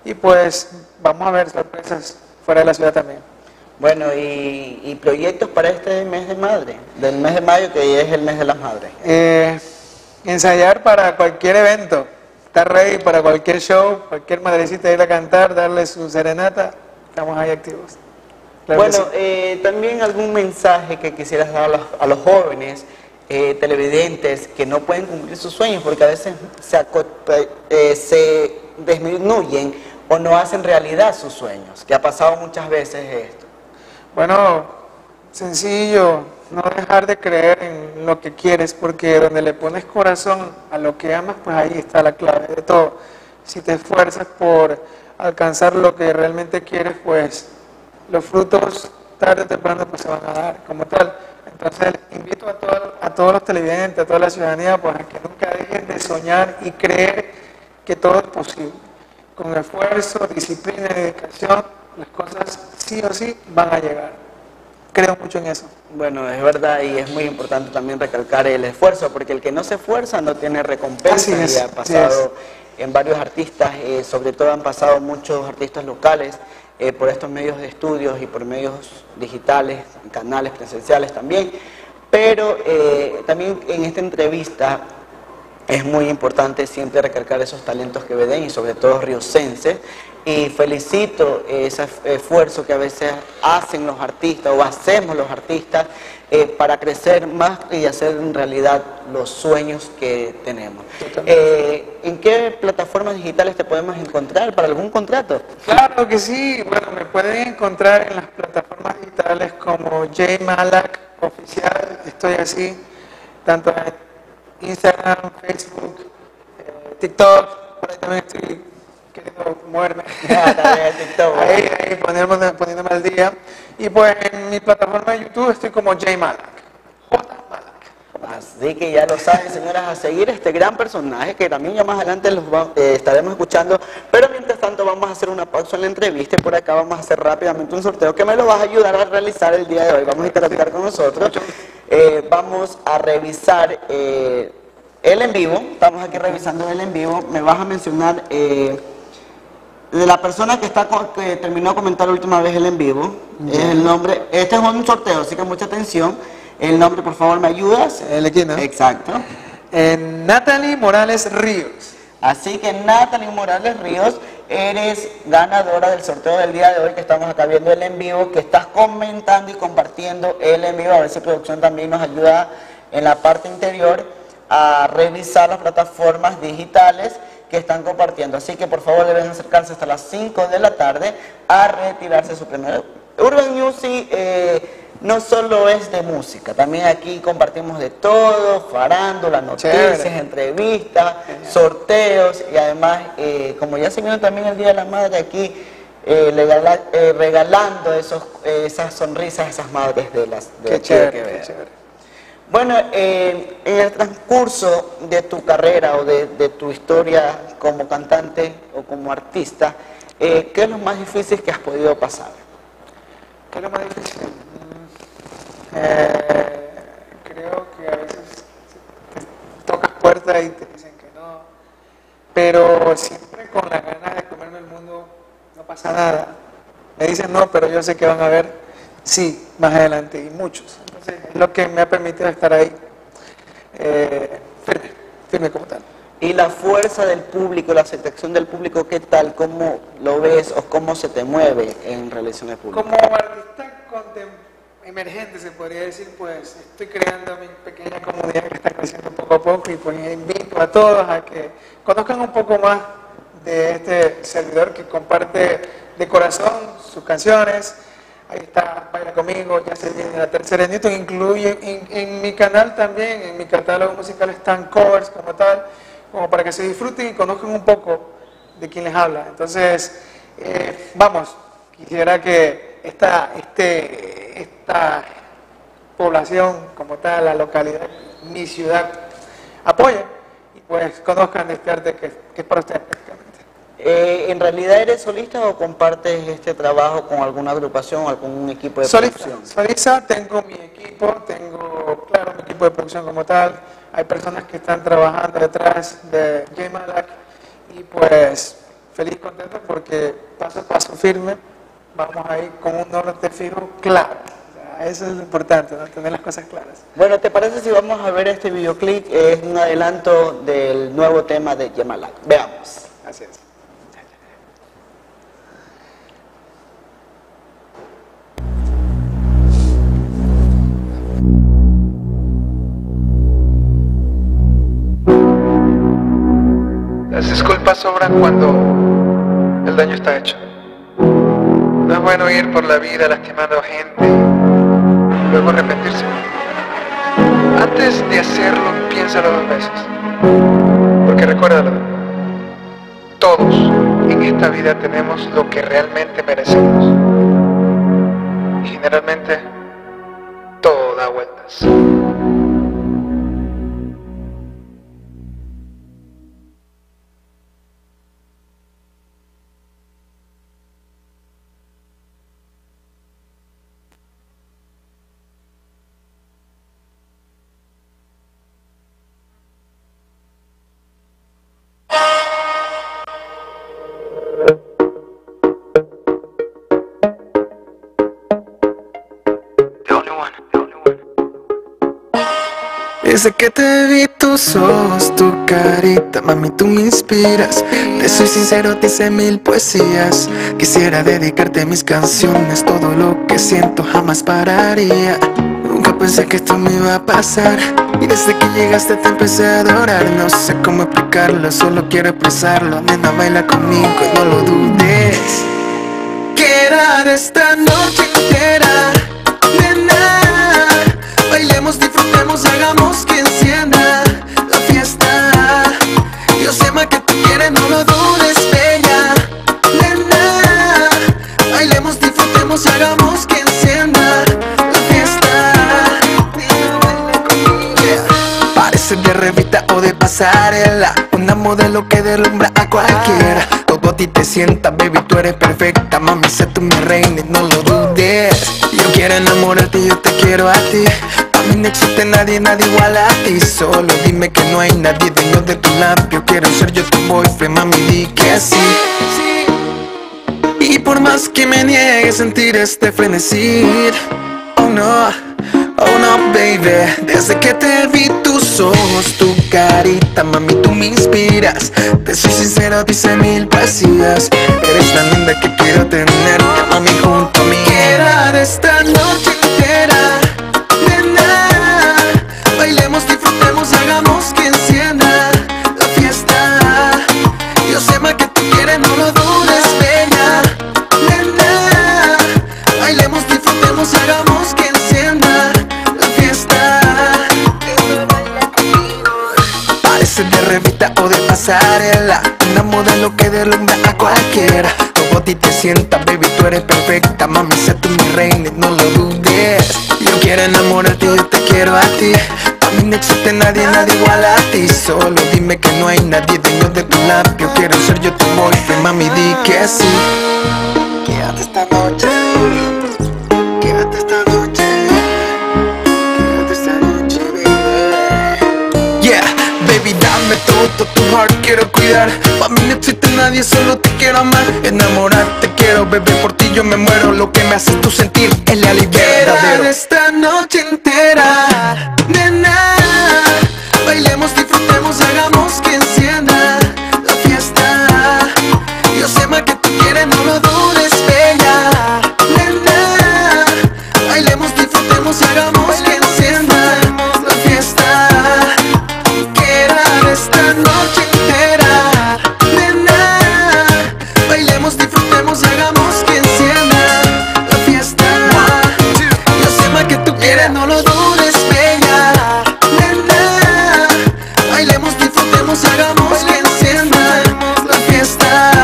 y pues vamos a ver sorpresas fuera de la ciudad también. Bueno, y proyectos para este mes de madre, del mes de mayo, que es el mes de las madres. Ensayar para cualquier evento, estar ready para cualquier show, cualquier madrecita ir a cantar, darle su serenata, estamos ahí activos. Claro. Bueno, también algún mensaje que quisieras dar a los jóvenes televidentes que no pueden cumplir sus sueños porque a veces se disminuyen o no hacen realidad sus sueños, que ha pasado muchas veces esto. Bueno, sencillo, no dejar de creer en lo que quieres, porque donde le pones corazón a lo que amas, pues ahí está la clave de todo. Si te esfuerzas por alcanzar lo que realmente quieres, pues los frutos tarde o temprano pues se van a dar como tal. Entonces invito a todos los televidentes, a toda la ciudadanía, pues a que nunca dejen de soñar y creer que todo es posible. Con esfuerzo, disciplina y dedicación, las cosas sí o sí van a llegar. Creo mucho en eso. Bueno, es verdad, y es muy importante también recalcar el esfuerzo, porque el que no se esfuerza no tiene recompensa. Y ha pasado en varios artistas, sobre todo han pasado muchos artistas locales por estos medios de estudios y por medios digitales, canales presenciales también. Pero también en esta entrevista es muy importante siempre recalcar esos talentos que ven y sobre todo riocenses. Y felicito ese esfuerzo que a veces hacen los artistas o hacemos los artistas para crecer más y hacer en realidad los sueños que tenemos. ¿En qué plataformas digitales te podemos encontrar para algún contrato? Claro que sí, bueno, me pueden encontrar en las plataformas digitales como J Malak Oficial, estoy así, tanto en Instagram, Facebook, TikTok, por ahí también estoy queriendo moverme, ahí poniéndome al día. Y pues en mi plataforma de YouTube estoy como J Malak. Así que ya lo saben, señoras, a seguir este gran personaje que también ya más adelante los estaremos escuchando. Pero mientras tanto vamos a hacer una pausa en la entrevista y por acá vamos a hacer rápidamente un sorteo que me lo vas a ayudar a realizar el día de hoy. Vamos a interactuar con nosotros. Vamos a revisar el en vivo. Estamos aquí revisando el en vivo. Me vas a mencionar de la persona que terminó de comentar la última vez el en vivo. Es el nombre. Este es un sorteo, así que mucha atención. El nombre, por favor, ¿me ayudas? El aquí, ¿no? Exacto. Natalie Morales Ríos. Así que Natalie Morales Ríos, eres ganadora del sorteo del día de hoy, que estamos acá viendo el en vivo, que estás comentando y compartiendo el en vivo. A ver si producción también nos ayuda en la parte interior a revisar las plataformas digitales que están compartiendo. Así que por favor deben acercarse hasta las 5 de la tarde a retirarse su premio. Urban Music no solo es de música, también aquí compartimos de todo, farándula, noticias, entrevistas, sorteos y además, como ya se vino también el Día de la Madre, aquí regalando esas sonrisas a esas madres de las de qué chévere. Bueno, en el transcurso de tu carrera o de tu historia como cantante o como artista, ¿qué es lo más difícil que has podido pasar? ¿Qué es lo más difícil? Creo que a veces te tocas puertas y te dicen que no, pero siempre con la ganas de comerme el mundo, no pasa nada. Me dicen no, pero yo sé que van a ver sí más adelante, y muchos. Entonces es lo que me ha permitido estar ahí firme como tal. Y la fuerza del público, la aceptación del público, ¿qué tal? ¿Cómo lo ves o cómo se te mueve en relaciones públicas? Como artista emergente, se podría decir, pues estoy creando mi pequeña comunidad que está creciendo poco a poco, y pues invito a todos a que conozcan un poco más de este servidor que comparte de corazón sus canciones. Ahí está Baila Conmigo, ya se viene la tercera nieto, incluye en mi canal también, en mi catálogo musical están covers como tal, como para que se disfruten y conozcan un poco de quién les habla. Entonces, vamos, quisiera que esta población como tal, la localidad, mi ciudad, apoyen y pues conozcan de este arte que es para ustedes prácticamente. ¿En realidad eres solista o compartes este trabajo con alguna agrupación o algún equipo de producción? Solista, tengo mi equipo, tengo, claro, mi equipo de producción como tal. Hay personas que están trabajando detrás de J Malak y pues feliz, contento porque paso a paso firme vamos a ir con un norte fijo claro. O sea, eso es lo importante, ¿no? Tener las cosas claras. Bueno, ¿te parece si vamos a ver este videoclip? Es un adelanto del nuevo tema de Yamalak. Veamos. Así es. Las disculpas sobran cuando el daño está hecho. No es bueno ir por la vida lastimando a gente y luego arrepentirse. Antes de hacerlo, piénsalo 2 veces. Porque recuérdalo, todos en esta vida tenemos lo que realmente merecemos. Y generalmente, todo da vueltas. Desde que te vi tus ojos, tu carita, mami, tú me inspiras. Te soy sincero, te hice 1000 poesías. Quisiera dedicarte mis canciones, todo lo que siento jamás pararía. Nunca pensé que esto me iba a pasar. Y desde que llegaste te empecé a adorar. No sé cómo explicarlo, solo quiero expresarlo. Nena, baila conmigo y no lo dudes. Quedar esta noche entera, nena. Bailemos, disfrutemos, hagamos que encienda la fiesta. Yo sé más que tú quieres, no lo dudes, bella, nena. Bailemos, disfrutemos, hagamos que encienda la fiesta. Parece de revista o de pasarela, una modelo que deslumbra a cualquiera. Todo a ti te sienta, baby, tú eres perfecta. Mami, sé tú mi reina y no lo dudes. Yo quiero enamorarte y yo te quiero a ti. A mí no existe nadie, nadie igual a ti. Solo dime que no hay nadie digno de tu labio. Quiero ser yo tu boyfriend, mami, di que sí. Y por más que me niegue sentir este frenesí, oh no, baby. Desde que te vi tus ojos, tu carita, mami, tú me inspiras. Te soy sincero, te hice 1000 poesías. Eres tan linda que quiero tenerte, mami, junto a mí. Quedar esta noche entera, nena. Bailemos, disfrutemos, hagamos que encienda la fiesta. Yo sé más que tú quieres, no lo dudes, bella, nena. Bailemos, disfrutemos, hagamos que encienda la fiesta. Parece de revista o de pasarela, una modelo que deslumbra a cualquiera. Todo a ti te sienta, baby, tú eres perfecta. Mami, sé tú mi reina y no lo dudes. Yo quiero enamorarte y yo te quiero a ti. A mí no existe nadie, nadie igual a ti. Solo dime que no hay nadie digno de tu labio. Quiero ser yo tu boyfriend, mami, di que sí. Quédate esta noche, quédate esta noche, quédate esta noche, baby. Yeah, baby, dame todo tu heart, quiero cuidar. Pa' mí no existe nadie, solo te quiero amar. Enamorarte quiero, bebé, por ti yo me muero. Lo que me haces tú sentir es la alivio verdadero. Esta noche entera, nena. Bailemos, disfrutemos, hagamos que encienda la fiesta. Yo sé más que tú quieres, no lo dudes, bella, nena. Bailemos, disfrutemos, hagamos que encienda la fiesta. Quedar esta noche entera, nena. Bailemos, disfrutemos, hagamos que encienda la fiesta. Yo sé más que tú quieres, no lo dudes, bella, nena. Bailemos, disfrutemos, hagamos que encienda la fiesta.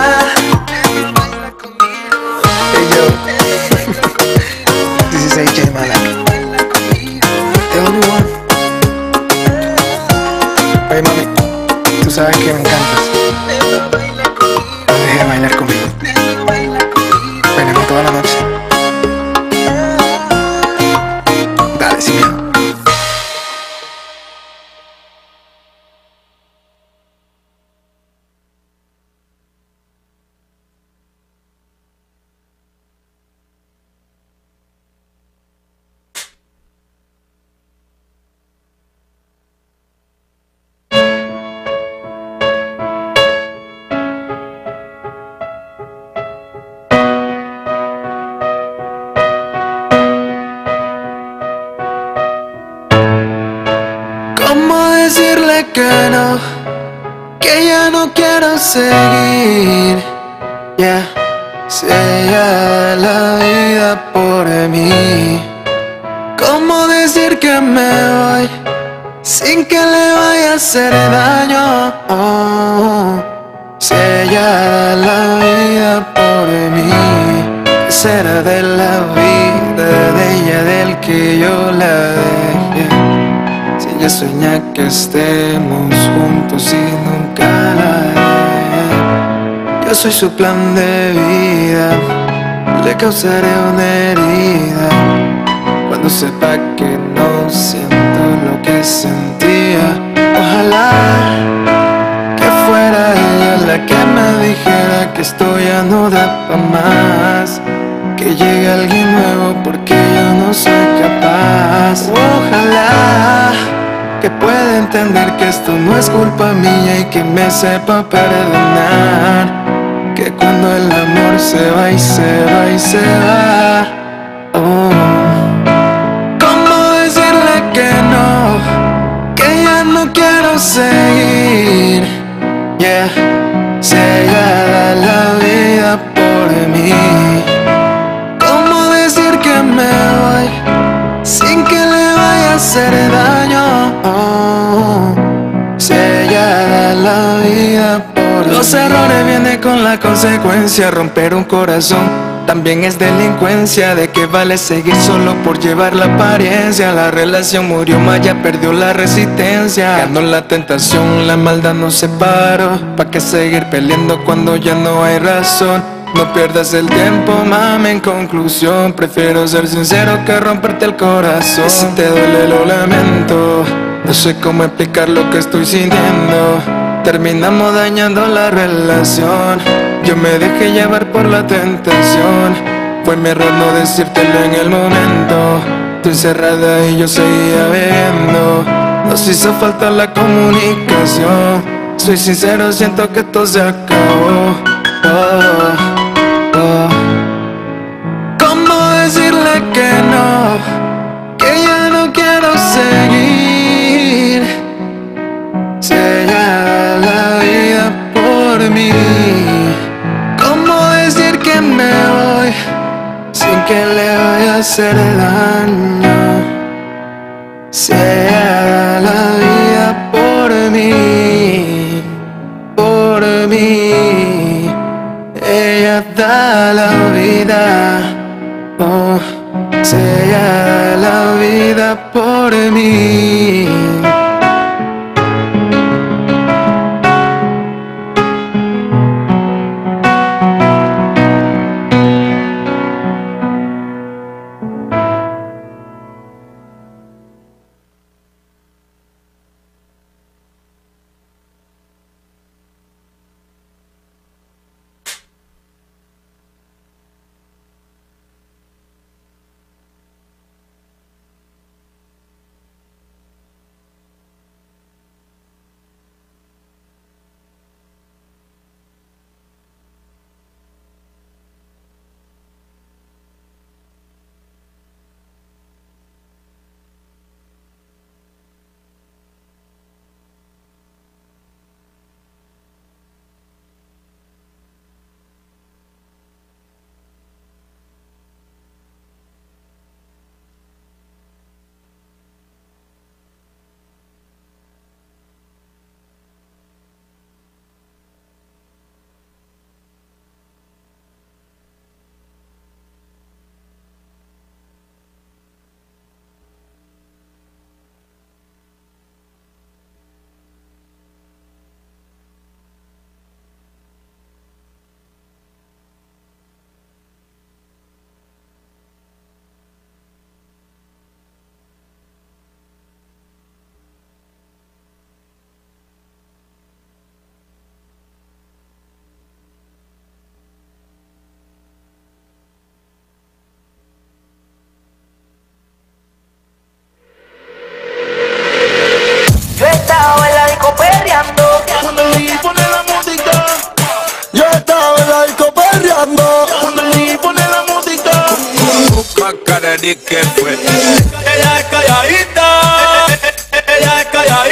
Hey yo, this is AJ Malak, the only one. Oye mami, tú sabes que me encantas. No dejes de bailar conmigo. Bailemos toda la noche. Dale, sin miedo. ¿Cómo decirle que no? Que ya no quiero seguir. Ya, si ella da la vida por mí. ¿Cómo decir que me voy sin que le vaya a hacer daño? Oh, si ella da la vida por mí, ¿qué será de la vida de ella, del que yo la dejé? Si ella sueña que estemos juntos y nunca la dejé. Yo soy su plan de vida, le causaré una herida cuando sepa que no siento lo que sentía. Ojalá que fuera ella la que me dijera que esto ya no da pa' más, que llegue alguien nuevo porque yo no soy capaz. Ojalá que pueda entender que esto no es culpa mía y que me sepa perdonar, que cuando el amor se va y se va y se va, oh, ¿cómo decirle que no? Que ya no quiero seguir. Yeah, si ella da la vida por mí, ¿cómo decir que me voy sin que le vaya a hacer daño? Oh, si ella da la vida por mí. Los errores vienen con la consecuencia. Romper un corazón también es delincuencia. ¿De qué vale seguir solo por llevar la apariencia? La relación murió, Maya perdió la resistencia. Ganó la tentación, la maldad nos separó. ¿Pa' qué seguir peleando cuando ya no hay razón? No pierdas el tiempo, mami, en conclusión prefiero ser sincero que romperte el corazón. Y si te duele lo lamento, no sé cómo explicar lo que estoy sintiendo. Terminamos dañando la relación. Yo me dejé llevar por la tentación. Fue mi error no decírtelo en el momento. Tú encerrada y yo seguía bebiendo. Nos hizo falta la comunicación. Soy sincero, siento que todo se acabó. Oh, oh. ¿Cómo decirle que no? Que ya no quiero seguir. Si ella da la vida por mí, ¿cómo decir que me voy sin que le vaya a hacer daño? Si ella da la vida por mí, ella da la vida, oh, si ella da la vida por mí. Macarena que fue. Ella es calladita, ella es calladita.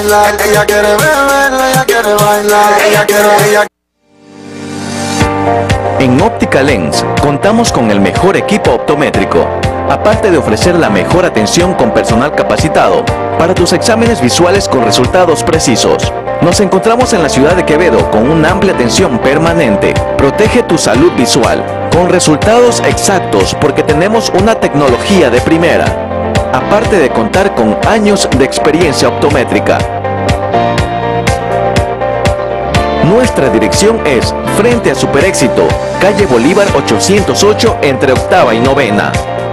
bailar, ella quiere beber, ella quiere bailar, ella. En Óptica Lens contamos con el mejor equipo optométrico, aparte de ofrecer la mejor atención con personal capacitado para tus exámenes visuales con resultados precisos. Nos encontramos en la ciudad de Quevedo con una amplia atención permanente. Protege tu salud visual con resultados exactos porque tenemos una tecnología de primera, aparte de contar con años de experiencia optométrica. Nuestra dirección es frente a Super Éxito, calle Bolívar 808 entre octava y novena.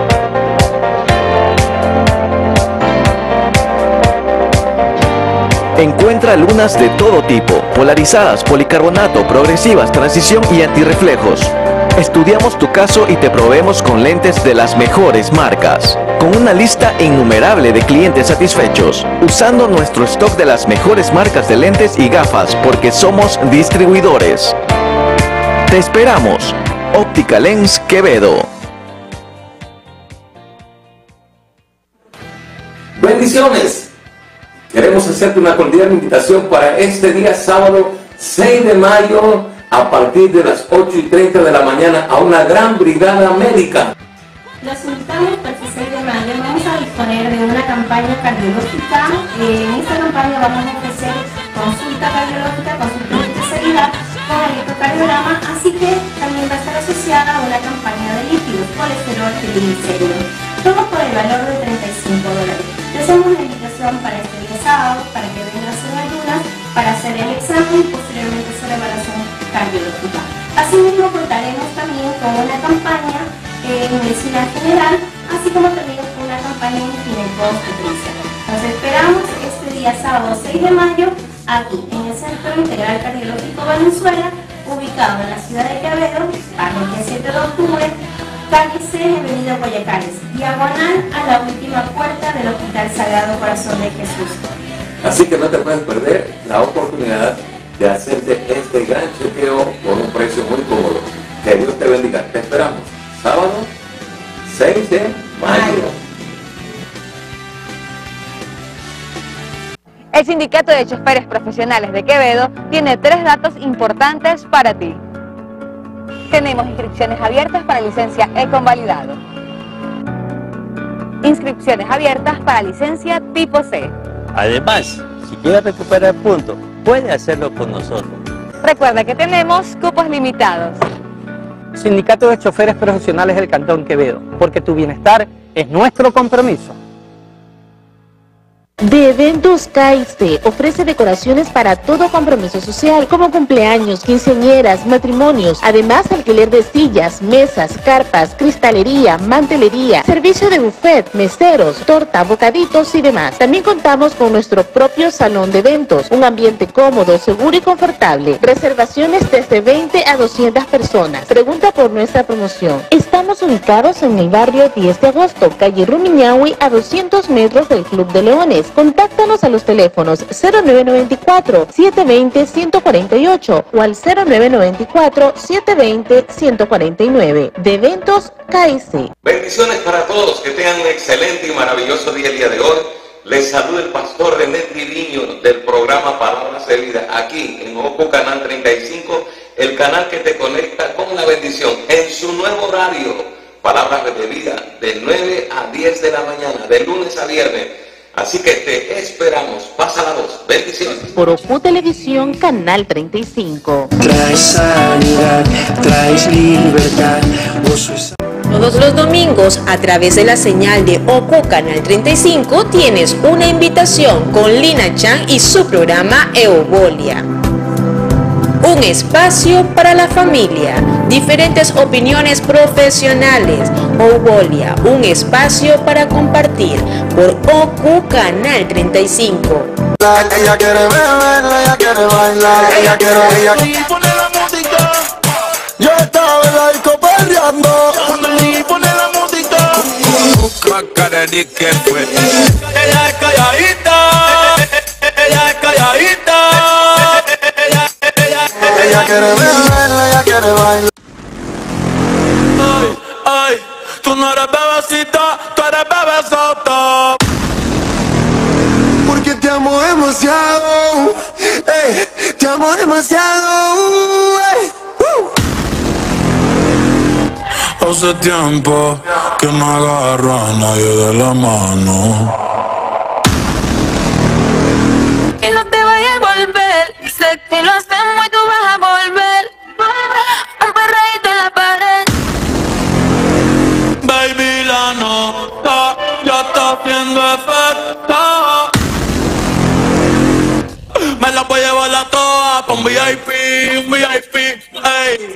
Encuentra lunas de todo tipo, polarizadas, policarbonato, progresivas, transición y antirreflejos. Estudiamos tu caso y te proveemos con lentes de las mejores marcas, con una lista innumerable de clientes satisfechos, usando nuestro stock de las mejores marcas de lentes y gafas porque somos distribuidores. Te esperamos. Óptica Lens Quevedo. Bendiciones. Queremos hacerte una cordial invitación para este día sábado 6 de mayo a partir de las 8:30 de la mañana a una gran brigada médica. Los invitamos para el 6 de mayo. Vamos a disponer de una campaña cardiológica. En esta campaña vamos a ofrecer consulta cardiológica, consulta de especialidad con electrocardiograma, así que también va a estar asociada a una campaña de lípidos, colesterol y triglicéridos. Todo por el valor de $35. Le hacemos una invitación para este día sábado, para que vengas sin ayunas, para hacer el examen y posteriormente hacer la evaluación cardiológica. Asimismo contaremos también con una campaña en medicina general, así como también con una campaña en gineco-obstetricia. Nos esperamos este día sábado 6 de mayo aquí en el Centro Integral Cardiológico Valenzuela, ubicado en la ciudad de Quevedo, parroquia 7 de octubre, calle C, avenida Guayacares, diagonal a la última puerta del Hospital Sagrado Corazón de Jesús. Así que no te puedes perder la oportunidad de hacerte este gran chequeo por un precio muy cómodo. Que Dios te bendiga. Te esperamos. Sábado 6 de mayo. El Sindicato de Choferes Profesionales de Quevedo tiene 3 datos importantes para ti. Tenemos inscripciones abiertas para licencia E-Convalidado. Inscripciones abiertas para licencia tipo C. Además, si quieres recuperar puntos, puede hacerlo con nosotros. Recuerda que tenemos cupos limitados. Sindicato de Choferes Profesionales del Cantón Quevedo, porque tu bienestar es nuestro compromiso. De Eventos KIC ofrece decoraciones para todo compromiso social, como cumpleaños, quinceañeras, matrimonios, además alquiler de sillas, mesas, carpas, cristalería, mantelería, servicio de buffet, meseros, torta, bocaditos y demás. También contamos con nuestro propio salón de eventos, un ambiente cómodo, seguro y confortable. Reservaciones desde 20 a 200 personas. Pregunta por nuestra promoción. Estamos ubicados en el barrio 10 de agosto, calle Rumiñahui, a 200 metros del Club de Leones. Contáctanos a los teléfonos 0994-720-148 o al 0994-720-149. De Eventos KIC. Bendiciones para todos, que tengan un excelente y maravilloso día el día de hoy. Les saluda el pastor René Triviño del programa Palabras de Vida, aquí en Oco Canal 35, el canal que te conecta con la bendición en su nuevo horario, Palabras de Vida, de 9 a 10 de la mañana, de lunes a viernes. Así que te esperamos. Pasa la voz. Bendiciones. Por Ocu Televisión, Canal 35. Traes sanidad, traes libertad. Todos los domingos, a través de la señal de OCO Canal 35, tienes una invitación con Lina Chan y su programa Eobolia. Un espacio para la familia, diferentes opiniones profesionales. Eobolia, un espacio para compartir por OCO Canal 35. Ella quiere beber, ella quiere bailar, ella quiere pone la música. Yo estaba en la disco perreando y pone la música. ¿Qué fue? Ella es calladita, ella es calladita. Ella quiere beber, ella quiere bailar. Ay, ay, tú no eres bebecita, tú eres bebesota. Porque te amo demasiado. demasiado. Hace tiempo que no agarro a nadie de la mano. Y no te vayas a volver. Sé que lo hacemos y tú vas a volver. Un perreíto en la pared. Baby, la nota ya está haciendo efecto. Me la voy a llevar a todas pa' un VIP, ey.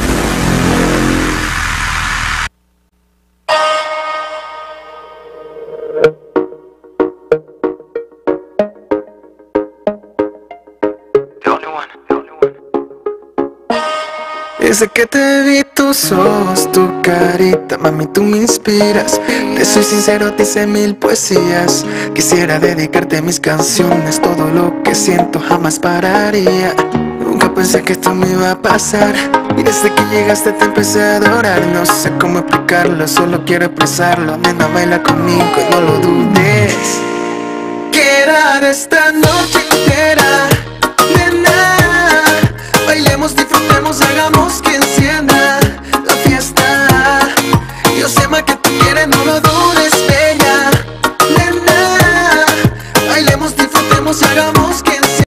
Desde que te vi tus ojos, tu carita, mami, tú me inspiras. Te soy sincero, te hice 1000 poesías. Quisiera dedicarte mis canciones, todo lo que siento jamás pararía. Nunca pensé que esto me iba a pasar. Y desde que llegaste te empecé a adorar. No sé cómo explicarlo, solo quiero expresarlo. Nena, baila conmigo y no lo dudes. Quiero esta noche entera, nena. Bailemos, disfrutemos, hagamos que encienda la fiesta. Yo sé más que tú quieres, no lo dudes, bella, nena. Bailemos, disfrutemos, hagamos que encienda.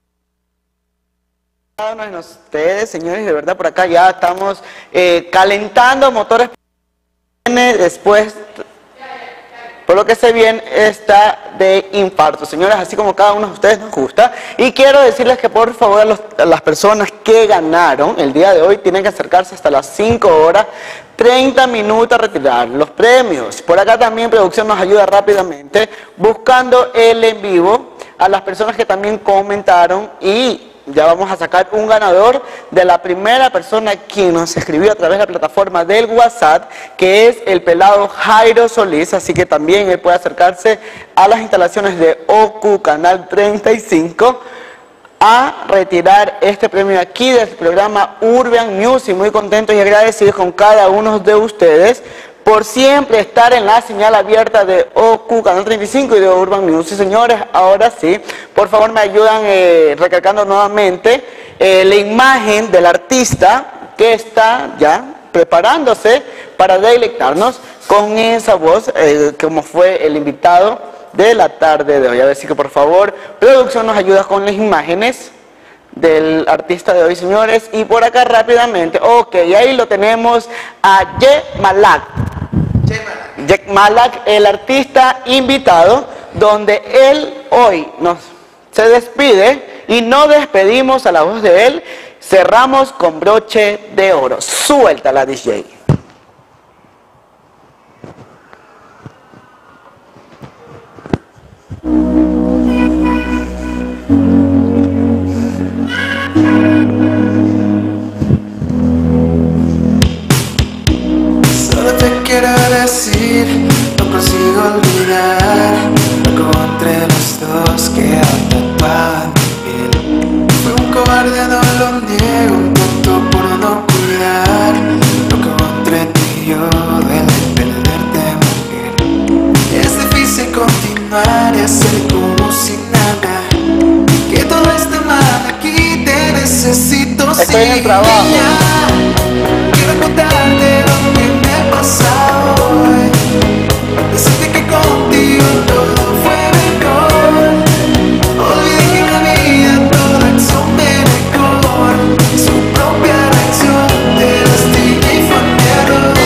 Cada uno de ustedes, señores, de verdad por acá ya estamos calentando motores. Después, por lo que sé bien, está de infarto, señores, así como cada uno de ustedes nos gusta. Y quiero decirles que por favor a las personas que ganaron el día de hoy tienen que acercarse hasta las 5 horas 30 minutos a retirar los premios. Por acá también producción nos ayuda rápidamente buscando el en vivo a las personas que también comentaron, y ya vamos a sacar un ganador de la primera persona quien nos escribió a través de la plataforma del WhatsApp, que es el pelado Jairo Solís. Así que también él puede acercarse a las instalaciones de OQ Canal 35 a retirar este premio aquí del programa Urban Music. Muy contentos y agradecidos con cada uno de ustedes por siempre estar en la señal abierta de OQ Canal 35 y de Urban Music. Señores, ahora sí, por favor me ayudan recalcando nuevamente la imagen del artista que está ya preparándose para deleitarnos con esa voz, como fue el invitado de la tarde de hoy. A ver si que por favor producción nos ayuda con las imágenes del artista de hoy, señores. Y por acá rápidamente, ok, ahí lo tenemos a Jack Malak. Jack Malak, el artista invitado, donde él hoy se despide y no despedimos a la voz de él, cerramos con broche de oro. Suelta la DJ. Quiero decir, no consigo olvidar algo entre los dos que atrapaba mi piel. Fui un cobarde, no lo niego, un tonto por no cuidar lo que entre tú y yo duele perderte, mujer. Es difícil continuar y hacer como si nada, que todo esté mal aquí, te necesito. Estoy en el trabajo. Quiero contarte lo que me pasa hoy. Decirte que contigo todo fue mejor. Olvidé que en la vida toda acción tiene mejor. Su propia reacción de destino y fue mi error.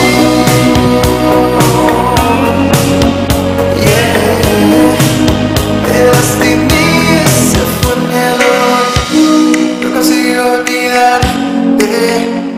Yeah, te lastimé, ese fue mi error. No consigo olvidarte.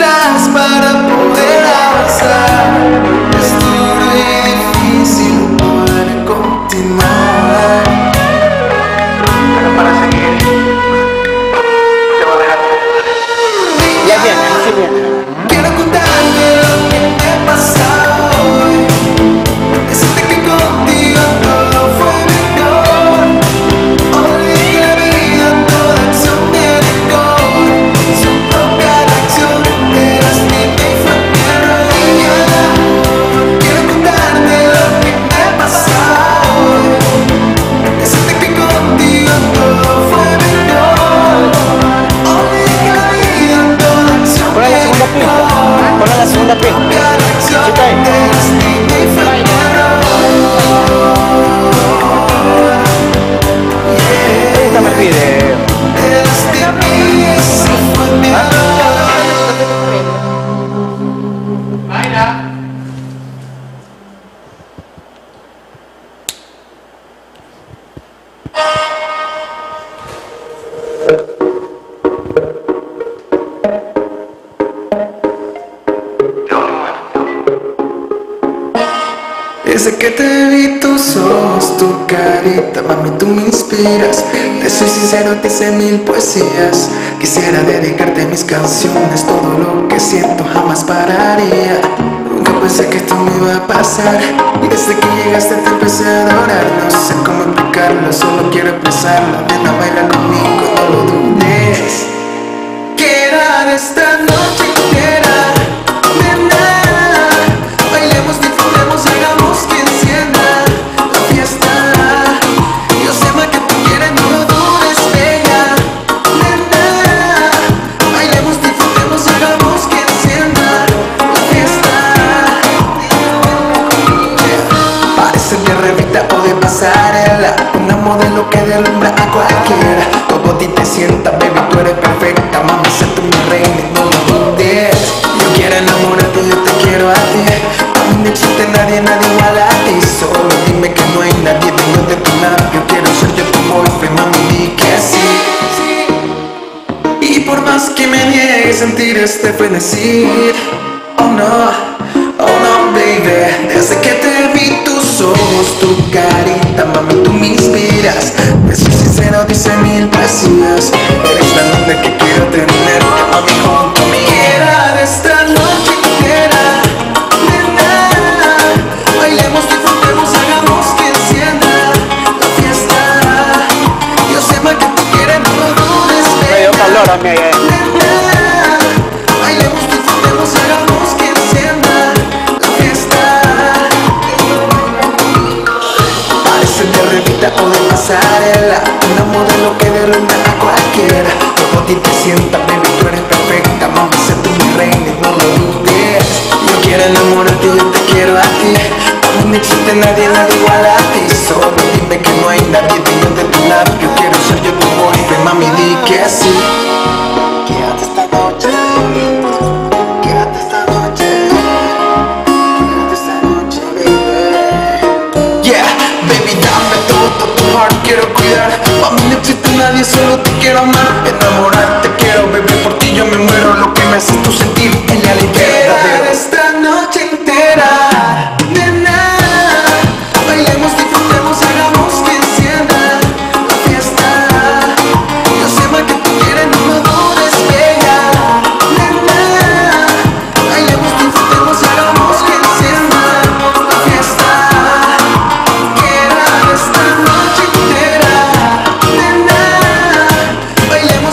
atrás para poder avanzar. Es duro y difícil poder continuar. Pero para seguir, te voy a dejar. Ya viene, sí viene. Quiero contarte lo que me pasa hoy. Decirte que contigo todo fue mejor. Olvidé la vida, toda acción tiene gol. Su propia reacción, eras mi fue mi rodilla. Quiero contarte lo que me pasa hoy. Decirte que contigo todo fue mejor. Olvidé la vida, toda acción tiene gol. Ponle la segunda pista. Préstame el video. Desde que te vi tus ojos, tu carita, mami, tú me inspiras. Te soy sincero, te hice mil poesías. Quisiera dedicarte mis canciones, todo lo que siento jamás pararía. Nunca pensé que esto me iba a pasar. Y desde que llegaste te empecé a adorar. No sé cómo explicarlo, solo quiero expresarlo. Nena, baila conmigo, no lo dudes. Queda de esta noche entera. Nena, bailemos, disfrutemos, hagamos que encienda la fiesta. Yo sé más que tú quieres, no lo dudes, bella. Nena, bailemos, disfrutemos, hagamos que encienda la fiesta. Parece de revista o de pasarela, una modelo que alumbra a cualquiera. Todo a ti te sienta, baby, tú eres perfecta. Mami, sé tú mi reina, no lo dudes. Yo quiero enamorarte, yo te quiero a ti. A mí no existe nadie, nadie igual a ti. Solo dime que no hay nadie digno de tu labio. Quiero ser yo tu boyfriend, mami, di que sí. Y por más que me niegue sentir este frenesí, oh no, baby. Desde que te vi tus ojos, tu carita, mami, tú me inspiras. Te soy sincero, dice mil poesías. Eres la nota que quiero tener, mami, junto a mí. Quiera de esta noche entera. Nena, bailemos, disfrutemos, hagamos que encienda la fiesta. Yo sé más que tú quieres, no lo dudes, Me dio calor a mí ayer. bailemos, disfrutemos, hagamos que encienda la fiesta. Parece de revista o de pasarela, una modelo que derrumba a cualquiera. Todo a ti te sienta, baby, tú eres perfecta. Mami, sé tú mi reina, no lo dudes. Yo quiero enamorarte, yo te quiero a ti. A mí no existe nadie, nadie igual a ti. Solo dime que no hay nadie digno de tu labio. Quiero ser yo tu boyfriend, mami, di que sí. Quédate esta noche. Quédate esta noche. Quédate esta noche, baby. Yeah, baby, dame todo tu heart, quiero cuidar. Mami, no existe nadie, solo te quiero amar. Enamorarte quiero, baby, por ti yo me muero. Lo que me haces tú sentir en la verdadero. Esta noche entera. Nena, bailemos, disfrutemos, hagamos que encienda la fiesta. Yo sé más que tú quieres, no lo dudes, bella. Nena, bailemos, disfrutemos, hagamos que encienda la fiesta. Queda esta noche entera. Nena, bailemos.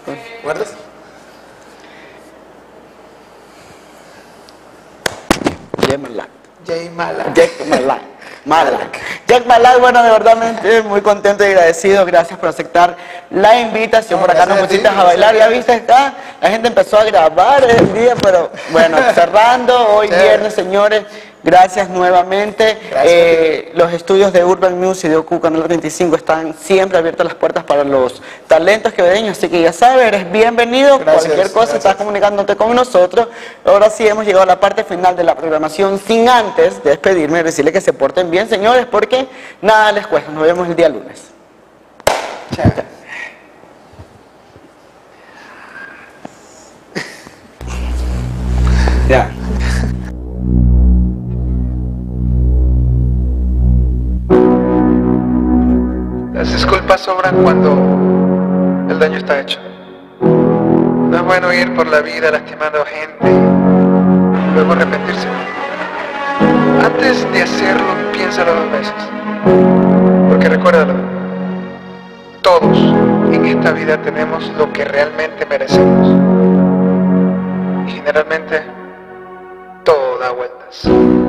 ¿Guardas? Jack Malak. Jack Malak, bueno, de verdad muy contento y agradecido. Gracias por aceptar la invitación. Por acá nos pusiste a bailar. Ya viste, la gente empezó a grabar el día, pero bueno, cerrando hoy viernes, señores. Gracias nuevamente. Los estudios de Urban Music y de OQ Canal 35 están siempre abiertas las puertas para los talentos quevedeños, así que ya sabes, eres bienvenido. Cualquier cosa, estás comunicándote con nosotros. Ahora sí hemos llegado a la parte final de la programación, sin antes de despedirme y decirles que se porten bien, señores, porque nada les cuesta. Nos vemos el día lunes. Chao. Ya. Las disculpas sobran cuando el daño está hecho. No es bueno ir por la vida lastimando a gente y luego arrepentirse. Antes de hacerlo, piénsalo 2 veces. Porque recuérdalo, todos en esta vida tenemos lo que realmente merecemos. Y generalmente todo da vueltas.